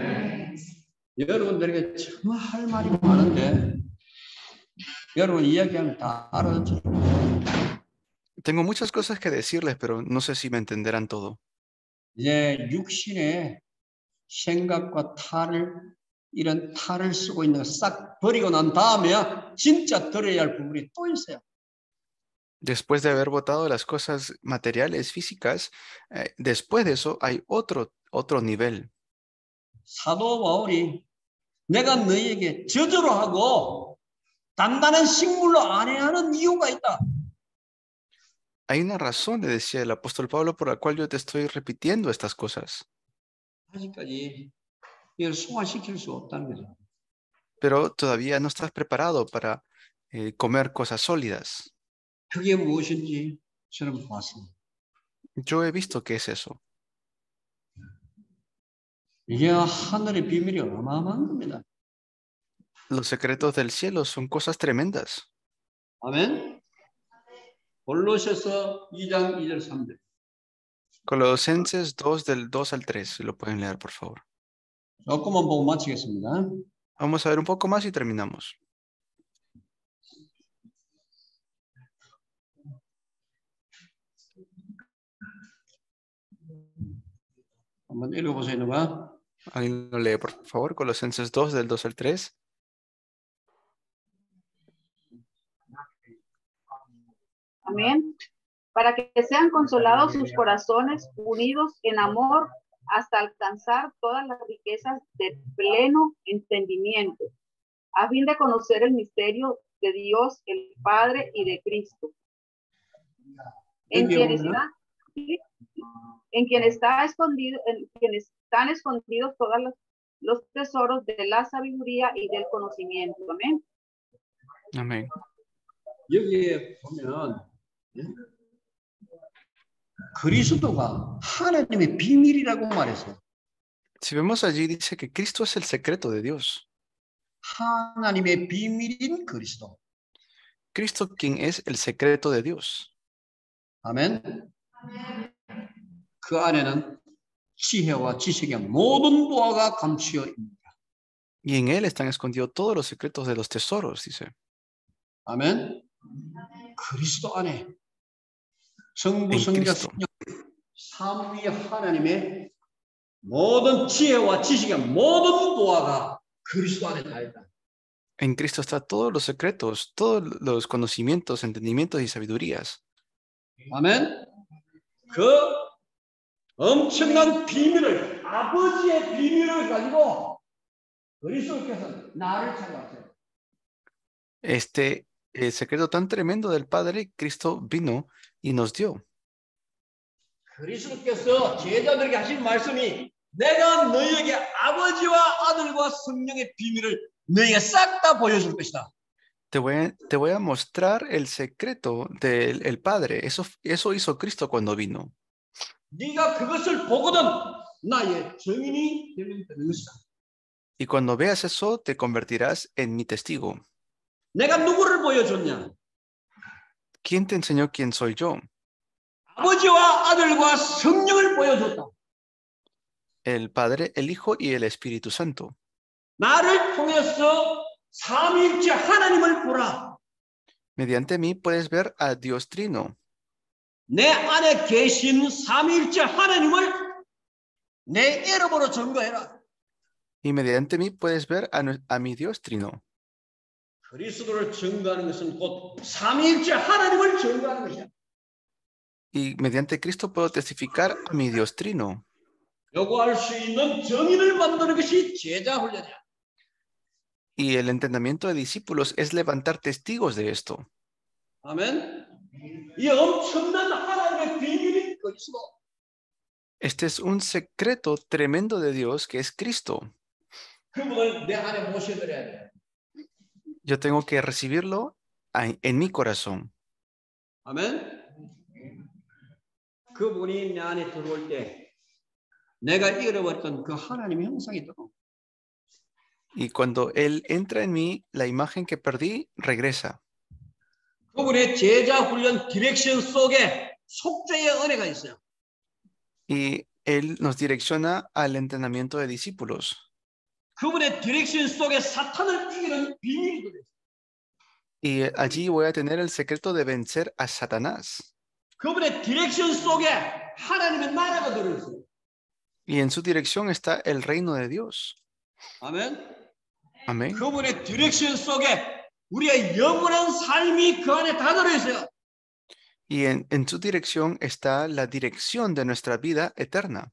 S1: 여러분들에게 정말 할 말이 많은데 여러분 이야기하면 다 알아듣죠.
S8: Tengo muchas cosas que decirles, pero no sé si me entenderán todo.
S1: 이제 육신의 생각과 이런 탈을 쓰고 있는 거 싹 버리고 난 다음에 진짜 들어야 할 부분이 또 있어요.
S8: Después de haber botado las cosas materiales, físicas, después de eso hay otro nivel.
S1: 사도 바울이 내가 너희에게 저주로 하고 단단한 식물로 안 해야 하는 이유가 있다.
S8: Hay una razón, le decía el apóstol Pablo, por la cual yo te estoy repitiendo estas cosas.
S1: 아직까지 이걸 소화시킬 수 없다는 거죠.
S8: Pero todavía no estás preparado para comer cosas sólidas.
S1: 그게 무엇인지 저는 봤습니다.
S8: Yo he visto qué es eso.
S1: 이게 하늘의 비밀이 어마어마한 겁니다.
S8: Los secretos del cielo son cosas tremendas.
S1: 아멘. 골로새서 2장 2절 3절.
S8: Colosenses 2 del 2 al 3, si lo pueden leer, por favor.
S1: 조금만 보고 마치겠습니다.
S8: Vamos a ver un poco más y terminamos.
S1: 한번 읽어보세요, 누가?
S8: ¿Alguien lo lee, por favor? Colosenses 2 del 2 al 3.
S12: Amén. Para que sean consolados sus corazones, unidos en amor, hasta alcanzar todas las riquezas de pleno entendimiento, a fin de conocer el misterio de Dios, el Padre y de Cristo, en quien están escondidos todos los tesoros de la sabiduría y del conocimiento. Amén.
S8: Amén.
S1: 여기에 보면 그리스도가 하나님의 비밀이라고 말했어요.
S8: Si vemos allí dice que Cristo es el secreto de Dios.
S1: 하나님의 비밀인 그리스도.
S8: Cristo quien es el secreto de Dios.
S1: 아멘. 그 안에는 지혜와 지식의 모든 보화가 감추어 있습니다.
S8: Y en él están escondidos todos los secretos de los tesoros, dice.
S1: 아멘. 그리스도 안에 성부, 성자, 성령, 삼위 하나님의 모든 지혜와 지식의 모든 보화가 그리스도 안에 다 있다.
S8: En Cristo está todos los secretos, todos los conocimientos, entendimientos y sabidurías.
S1: 아멘. 그 엄청난 비밀을 아버지의 비밀을 가지고 그리스도께서 나를 찾아왔어요.
S8: Este secreto tan tremendo del Padre, Cristo vino y nos dio.
S1: 그리스도께서 제자들에게 하신 말씀이 내가 너희에게 아버지와 아들과 성령의 비밀을 너희에게 싹 다 보여줄 것이다.
S8: Te voy a mostrar el secreto del Padre. Eso hizo Cristo cuando vino.
S1: 네가 그것을 보거든 나의 증인이 되는 것이다.
S8: Y cuando veas eso, te convertirás en mi testigo.
S1: 내가 누구를 보여줬냐?
S8: ¿Quién te enseñó quién soy yo?
S1: 아버지와 아들과 성령을 보여줬다.
S8: El Padre, el Hijo y el Espíritu Santo.
S1: 나를 통해서 삼위일체 하나님을 보라.
S8: Mediante mí puedes ver a Dios Trino.
S1: 내 안에 계신 삼위일체 하나님을 내 이름으로 증거해라.
S8: Y mediante mí puedes ver a mi Dios Trino.
S1: 그리스도를 증거하는 것은 곧 삼위일체 하나님을 증거하는 것이야.
S8: Y mediante Cristo puedo testificar a mi Dios Trino.
S1: 요구할 수 있는 정인을 만드는 것이 제자 훈련이야.
S8: Y el entrenamiento de discípulos es levantar testigos de esto.
S1: 아멘. 이 엄청난 하나님의 비밀이 그리스도.
S8: Este es un secreto tremendo de Dios que es Cristo.
S1: 그분을 내 안에 모셔드려야 돼.
S8: Yo tengo que recibirlo en mi corazón.
S1: 아멘. 그분이 내 안에 들어올 때 내가 잃어버렸던 그 하나님의 형상이 들어.
S8: Y cuando Él entra en mí, la imagen que perdí regresa.
S1: 그분의 제자 훈련 디렉션 속에 속죄의 은혜가 있어요.
S8: Y Él nos direcciona al entrenamiento de discípulos.
S1: 그분의 디렉션 속에 사탄을 이기는 비밀이 들어있어요.
S8: Y allí voy a tener el secreto de vencer a Satanás.
S1: 그분의 디렉션 속에 하나님의 나라가 들어있어요.
S8: Y en su dirección está el reino de Dios.
S1: 아멘.
S8: Amén.
S1: 그분의 디렉션 속에 우리의 영원한 삶이 그 안에 다 들어있어요.
S8: Y en su dirección está la dirección de nuestra vida eterna.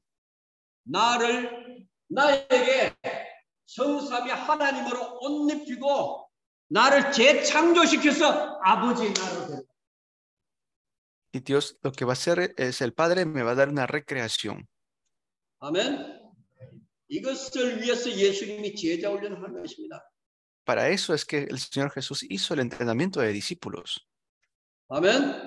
S1: 나에게 성삼위 하나님으로 옷 입히고 나를 재창조시켜서 아버지의 나라로 데려.
S8: Y Dios lo que va a hacer es el Padre me va a dar una recreación.
S1: 아멘. 이것을 위해서 예수님이 제자 훈련을 한 것입니다.
S8: Para eso es que el Señor Jesús hizo el entrenamiento de discípulos.
S1: 아멘.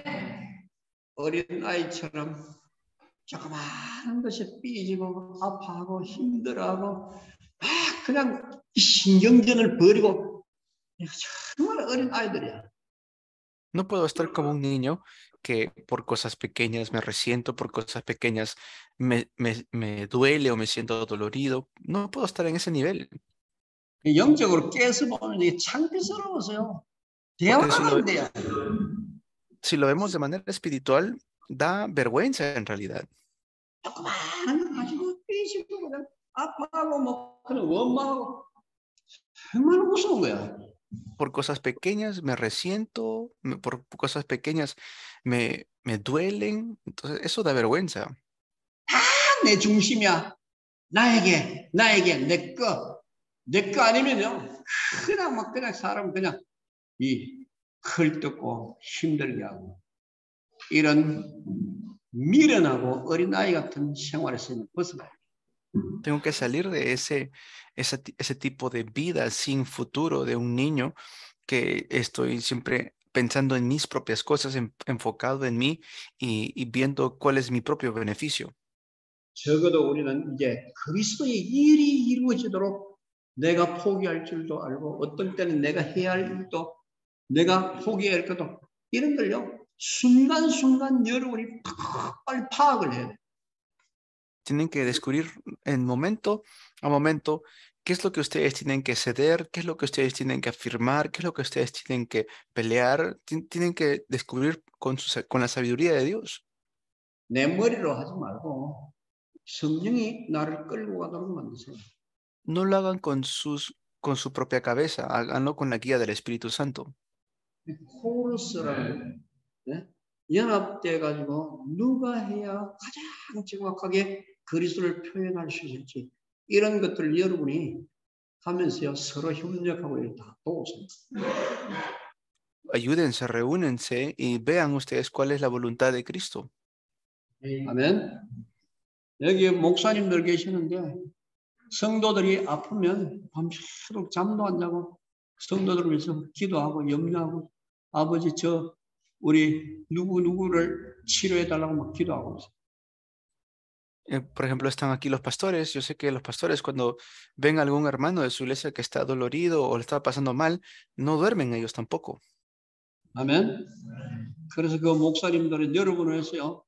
S1: 어린 아이처럼 조그마한 것이 삐지고 아파하고 힘들어하고 그냥 신경전을 벌이고 정말 어린 아이들이야.
S8: No puedo estar como un niño que por cosas pequeñas me resiento, por cosas pequeñas me duele o me siento dolorido. No puedo estar en ese nivel.
S1: 영적으로 깨서 보면 이게 창피스러워서요. 대화가 안 돼요.
S8: Si lo vemos de manera espiritual, da vergüenza en realidad.
S1: 조그마한 거 가지고 삐지고 그냥 아파하고 뭐 그런 원망하고 정말 무서운 거야.
S8: Por cosas pequeñas me resiento, por cosas pequeñas me duelen. Entonces, eso da vergüenza.
S1: 내 중심이야. 나에게 내 거 아니면요. 그냥 사람 그냥 헐뜯고 힘들게 하고 이런 미련하고 어린아이 같은 생활에서 벗어나요.
S8: Tengo que salir de ese tipo de vida sin futuro de un niño que estoy siempre pensando en mis propias cosas, enfocado en mí y viendo cuál es mi propio beneficio.
S1: 적어도 우리는 이제 그리스도의 일이 이루어지도록 내가 포기할 줄도 알고 어떤 때는 내가 해야 할 일도 내가 포기해야 할 것도 이런 걸요. 순간순간 여러분이 빨리 파악을 해야 돼.
S8: Tienen que descubrir en momento a momento qué es lo que ustedes tienen que ceder, qué es lo que ustedes tienen que afirmar, qué es lo que ustedes tienen que pelear. Tienen que descubrir con la sabiduría de Dios.
S1: 내 머리로 하지 말고 성령이 나를 끌고 가도록 만드세요.
S8: No lo hagan con su propia cabeza, háganlo con la guía del Espíritu Santo.
S1: 코러스라는 연합돼 가지고 누가 해야 가장 정확하게 그리스도를 표현할 수 있을지 이런 것들을 여러분이 하면서요 서로 협력하고 이렇게 다 도우세요.
S8: Ayúdense, reúnense y vean ustedes cuál es la voluntad de Cristo.
S1: 아멘. 여기 목사님들 계시는데 성도들이 아프면 밤새도록 잠도 안 자고 성도들을 위해서 기도하고 염려하고 아버지 우리 누구를 치료해 달라고 막 기도하고 있어요.
S8: Por ejemplo, están aquí los pastores. Yo sé que los pastores cuando ven a algún hermano de su iglesia que está dolorido o le está pasando mal, no duermen ellos tampoco.
S1: 아멘. 그래서 그 목사님들은 여러분을 위해서요.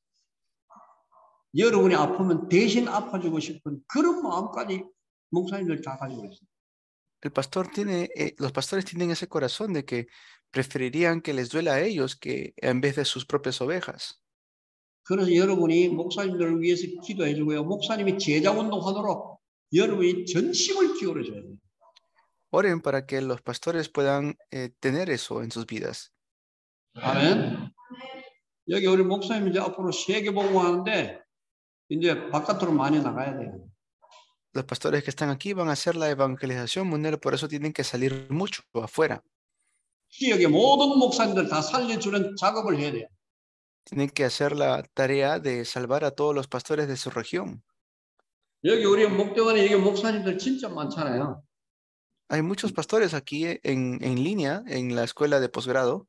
S1: 여러분이 아프면 대신 아파주고 싶은 그런 마음까지 목사님들 다 가지고 있어요.
S8: Los pastores tienen ese corazón de que preferirían que les duela a ellos que en vez de sus propias ovejas.
S1: 그래서 여러분이 목사님들을 위해서 기도해 주고요. 목사님이 제자 운동하도록 여러분이 전심을 기울여줘야 돼요.
S8: Oren para que los pastores puedan tener eso en sus vidas.
S1: 아멘. 여기 우리 목사님 이제 앞으로 세계복음하는데 이제 바깥으로 많이 나가야 돼요.
S8: Los pastores que están aquí van a hacer la evangelización mundial, por eso tienen que salir mucho afuera.
S1: 지역의 모든 목사님들 다 살려주는 작업을 해야 돼요.
S8: Tienen que hacer la tarea de salvar a todos los pastores de su región.
S1: 여기 우리 목대원에 여기 목사님들 진짜 많잖아요.
S8: Hay muchos pastores aquí en línea en la escuela de posgrado.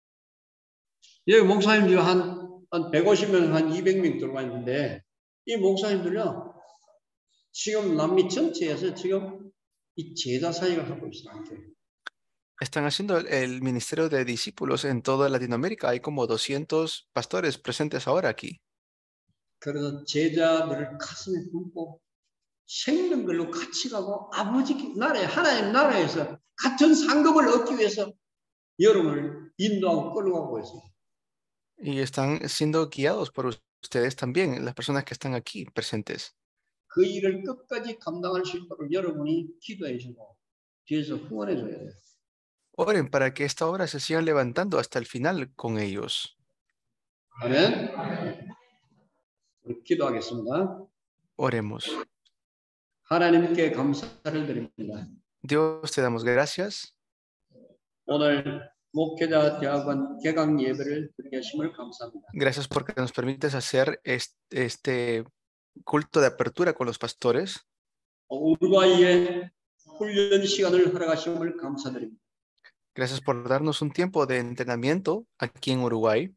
S1: 여기 목사님 지금 한 150명, 한 200명 들어와 있는데 이 목사님들요 지금 남미 전체에서 지금 이 제자 사역을 하고 있어요.
S8: Están haciendo el ministerio de discípulos en toda Latinoamérica. Hay como 200 pastores presentes ahora aquí.
S1: 그래서 제자들을 가슴에 품고 생명 걸로 같이 가고 아버지 나라에 하나님 나라에서 같은 상급을 얻기 위해서 여러분을 인도하고 끌고 가고 있어요.
S8: Y están siendo guiados por ustedes también, las personas que están aquí presentes.
S1: 그 일을 끝까지 감당할 수 있도록 여러분이 기도해 주고 뒤에서 후원해 줘야 돼요.
S8: Oren para que esta obra se sigan levantando hasta el final con ellos.
S1: 아멘. 우리 기도하겠습니다.
S8: Oremos.
S1: 하나님께 감사를 드립니다.
S8: Dios, te damos gracias.
S1: 오늘 목회자 대학원 개강 예배를 드리게 하심을 감사합니다.
S8: Gracias porque nos permites hacer este culto de apertura con los pastores.
S1: 우루과이의 훈련 시간을 허락하심을 감사드립니다.
S8: Gracias por darnos un tiempo de entrenamiento aquí en Uruguay.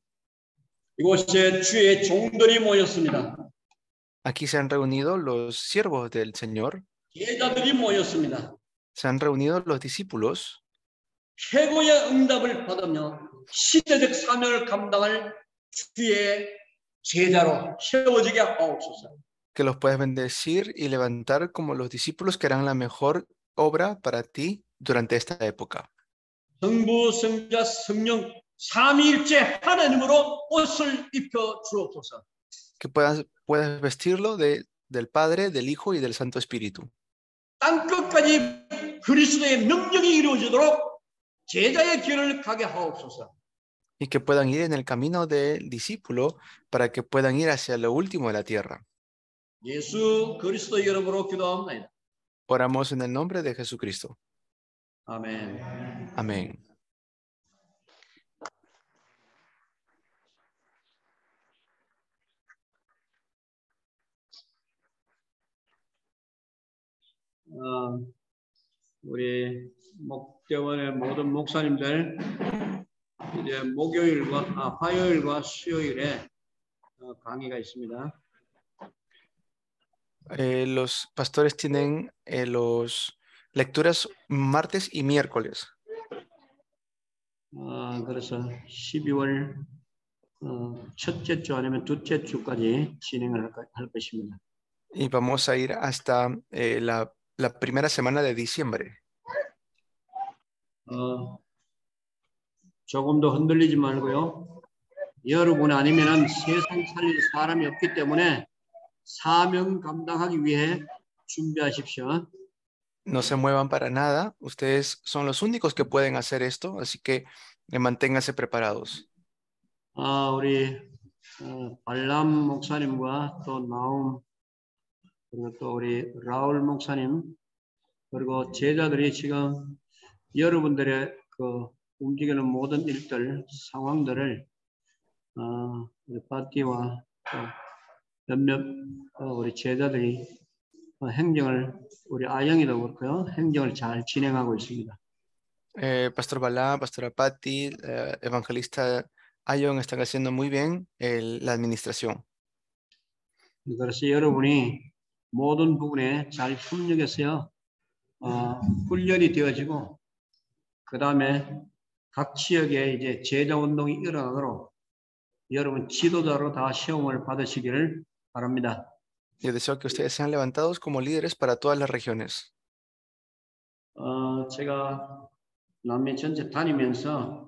S1: 이곳에 주의 종들이 모였습니다.
S8: Aquí se han reunido los siervos del Señor.
S1: 제자들이 모였습니다.
S8: Se han reunido los discípulos.
S1: 최고의 응답을 받으며 시대적 사명을 감당할 주의 제자로 세워지게 하옵소서.
S8: Que los puedas bendecir y levantar como los discípulos que harán la mejor obra para ti durante esta época.
S1: 성부, 성자, 성령 삼위일체 하나님으로 옷을 입혀 주옵소서.
S8: Que puedas vestirlo del Padre, del Hijo y del Santo Espíritu.
S1: 땅 끝까지 그리스도의 명령이 이루어지도록 제자의 길을 가게 하옵소서.
S8: Y que puedan ir en el camino del discípulo para que puedan ir hacia lo último de la tierra.
S1: 예수 그리스도 이름으로 기도합니다.
S8: Oramos en el nombre de Jesucristo.
S1: 아멘.
S8: Amén.
S1: 우리 목대원의 모든 목사님들 이제 화요일과 수요일에 강의가 있습니다.
S8: Los pastores tienen los lecturas martes y miércoles.
S1: 그래서 12월 첫째 주 아니면 둘째 주까지 진행을 할 것입니다.
S8: Y vamos a ir hasta la primera semana de diciembre.
S1: 조금 더 흔들리지 말고요. 여러분 아니면은 세상 살릴 사람이 없기 때문에 사명 감당하기 위해 준비하십시오.
S8: No se muevan para nada. Ustedes son los únicos que pueden hacer esto, así que manténganse preparados.
S1: 우리 발람 목사님과 또 나움 그리고 또 우리 라울 목사님 그리고 제자들이 지금 여러분들의 그 움직이는 모든 일들 상황들을 우리 파티와 몇몇 우리 제자들이 행정을 우리 아영이도 그렇고요. 행정을 잘 진행하고 있습니다.
S8: Pastor Balá, Pastora Patti, Evangelista Ayon están haciendo muy bien la administración.
S1: 그래서 여러분이 모든 부분에 잘 협력해서요. 훈련이 되어지고 그 다음에 각 지역에 이제 제자 운동이 일어나도록 여러분 지도자로 다 시험을 받으시기를 바랍니다.
S8: Yo deseo que ustedes sean levantados como líderes para todas las regiones.
S1: 제가 남미 전체 다니면서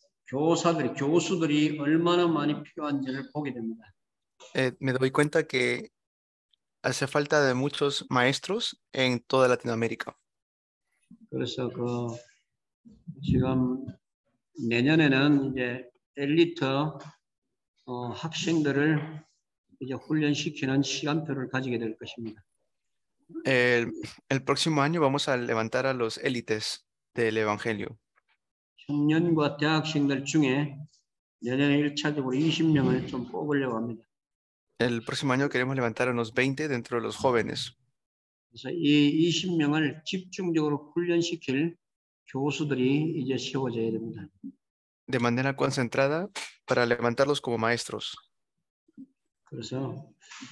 S1: 교수들이 얼마나 많이 필요한지를 보게 됩니다.
S8: Me doy cuenta que hace falta de muchos maestros en toda Latinoamérica.
S1: 그래서 지금 내년에는 이제 엘리트 학생들을 이제 훈련시키는 시간표를 가지게 될 것입니다.
S8: El próximo año vamos a levantar a los élites del Evangelio.
S1: 청년과 대학생들 중에 내년에 1차적으로 20명을 좀 뽑으려고 합니다.
S8: El próximo año queremos levantar a unos 20 dentro de los jóvenes.
S1: 그래서 이 20명을 집중적으로 훈련시킬 교수들이 이제 세워져야 됩니다.
S8: De manera concentrada para levantarlos como maestros.
S1: 그래서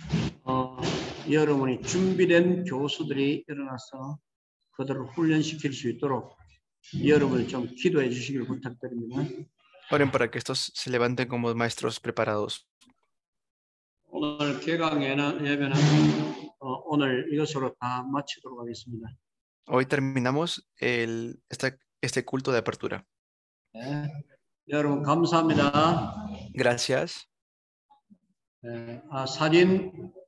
S1: 여러분이 준비된 교수들이 일어나서 그들을 훈련시킬 수 있도록 여러분을 좀 기도해 주시기를 부탁드립니다.
S8: Oren para que estos se levanten como maestros preparados.
S1: 오늘 개강 예배는 오늘 이것으로 다 마치도록 하겠습니다.
S8: Hoy terminamos este culto de apertura.
S1: 네, 여러분 감사합니다.
S8: Gracias.
S1: 사진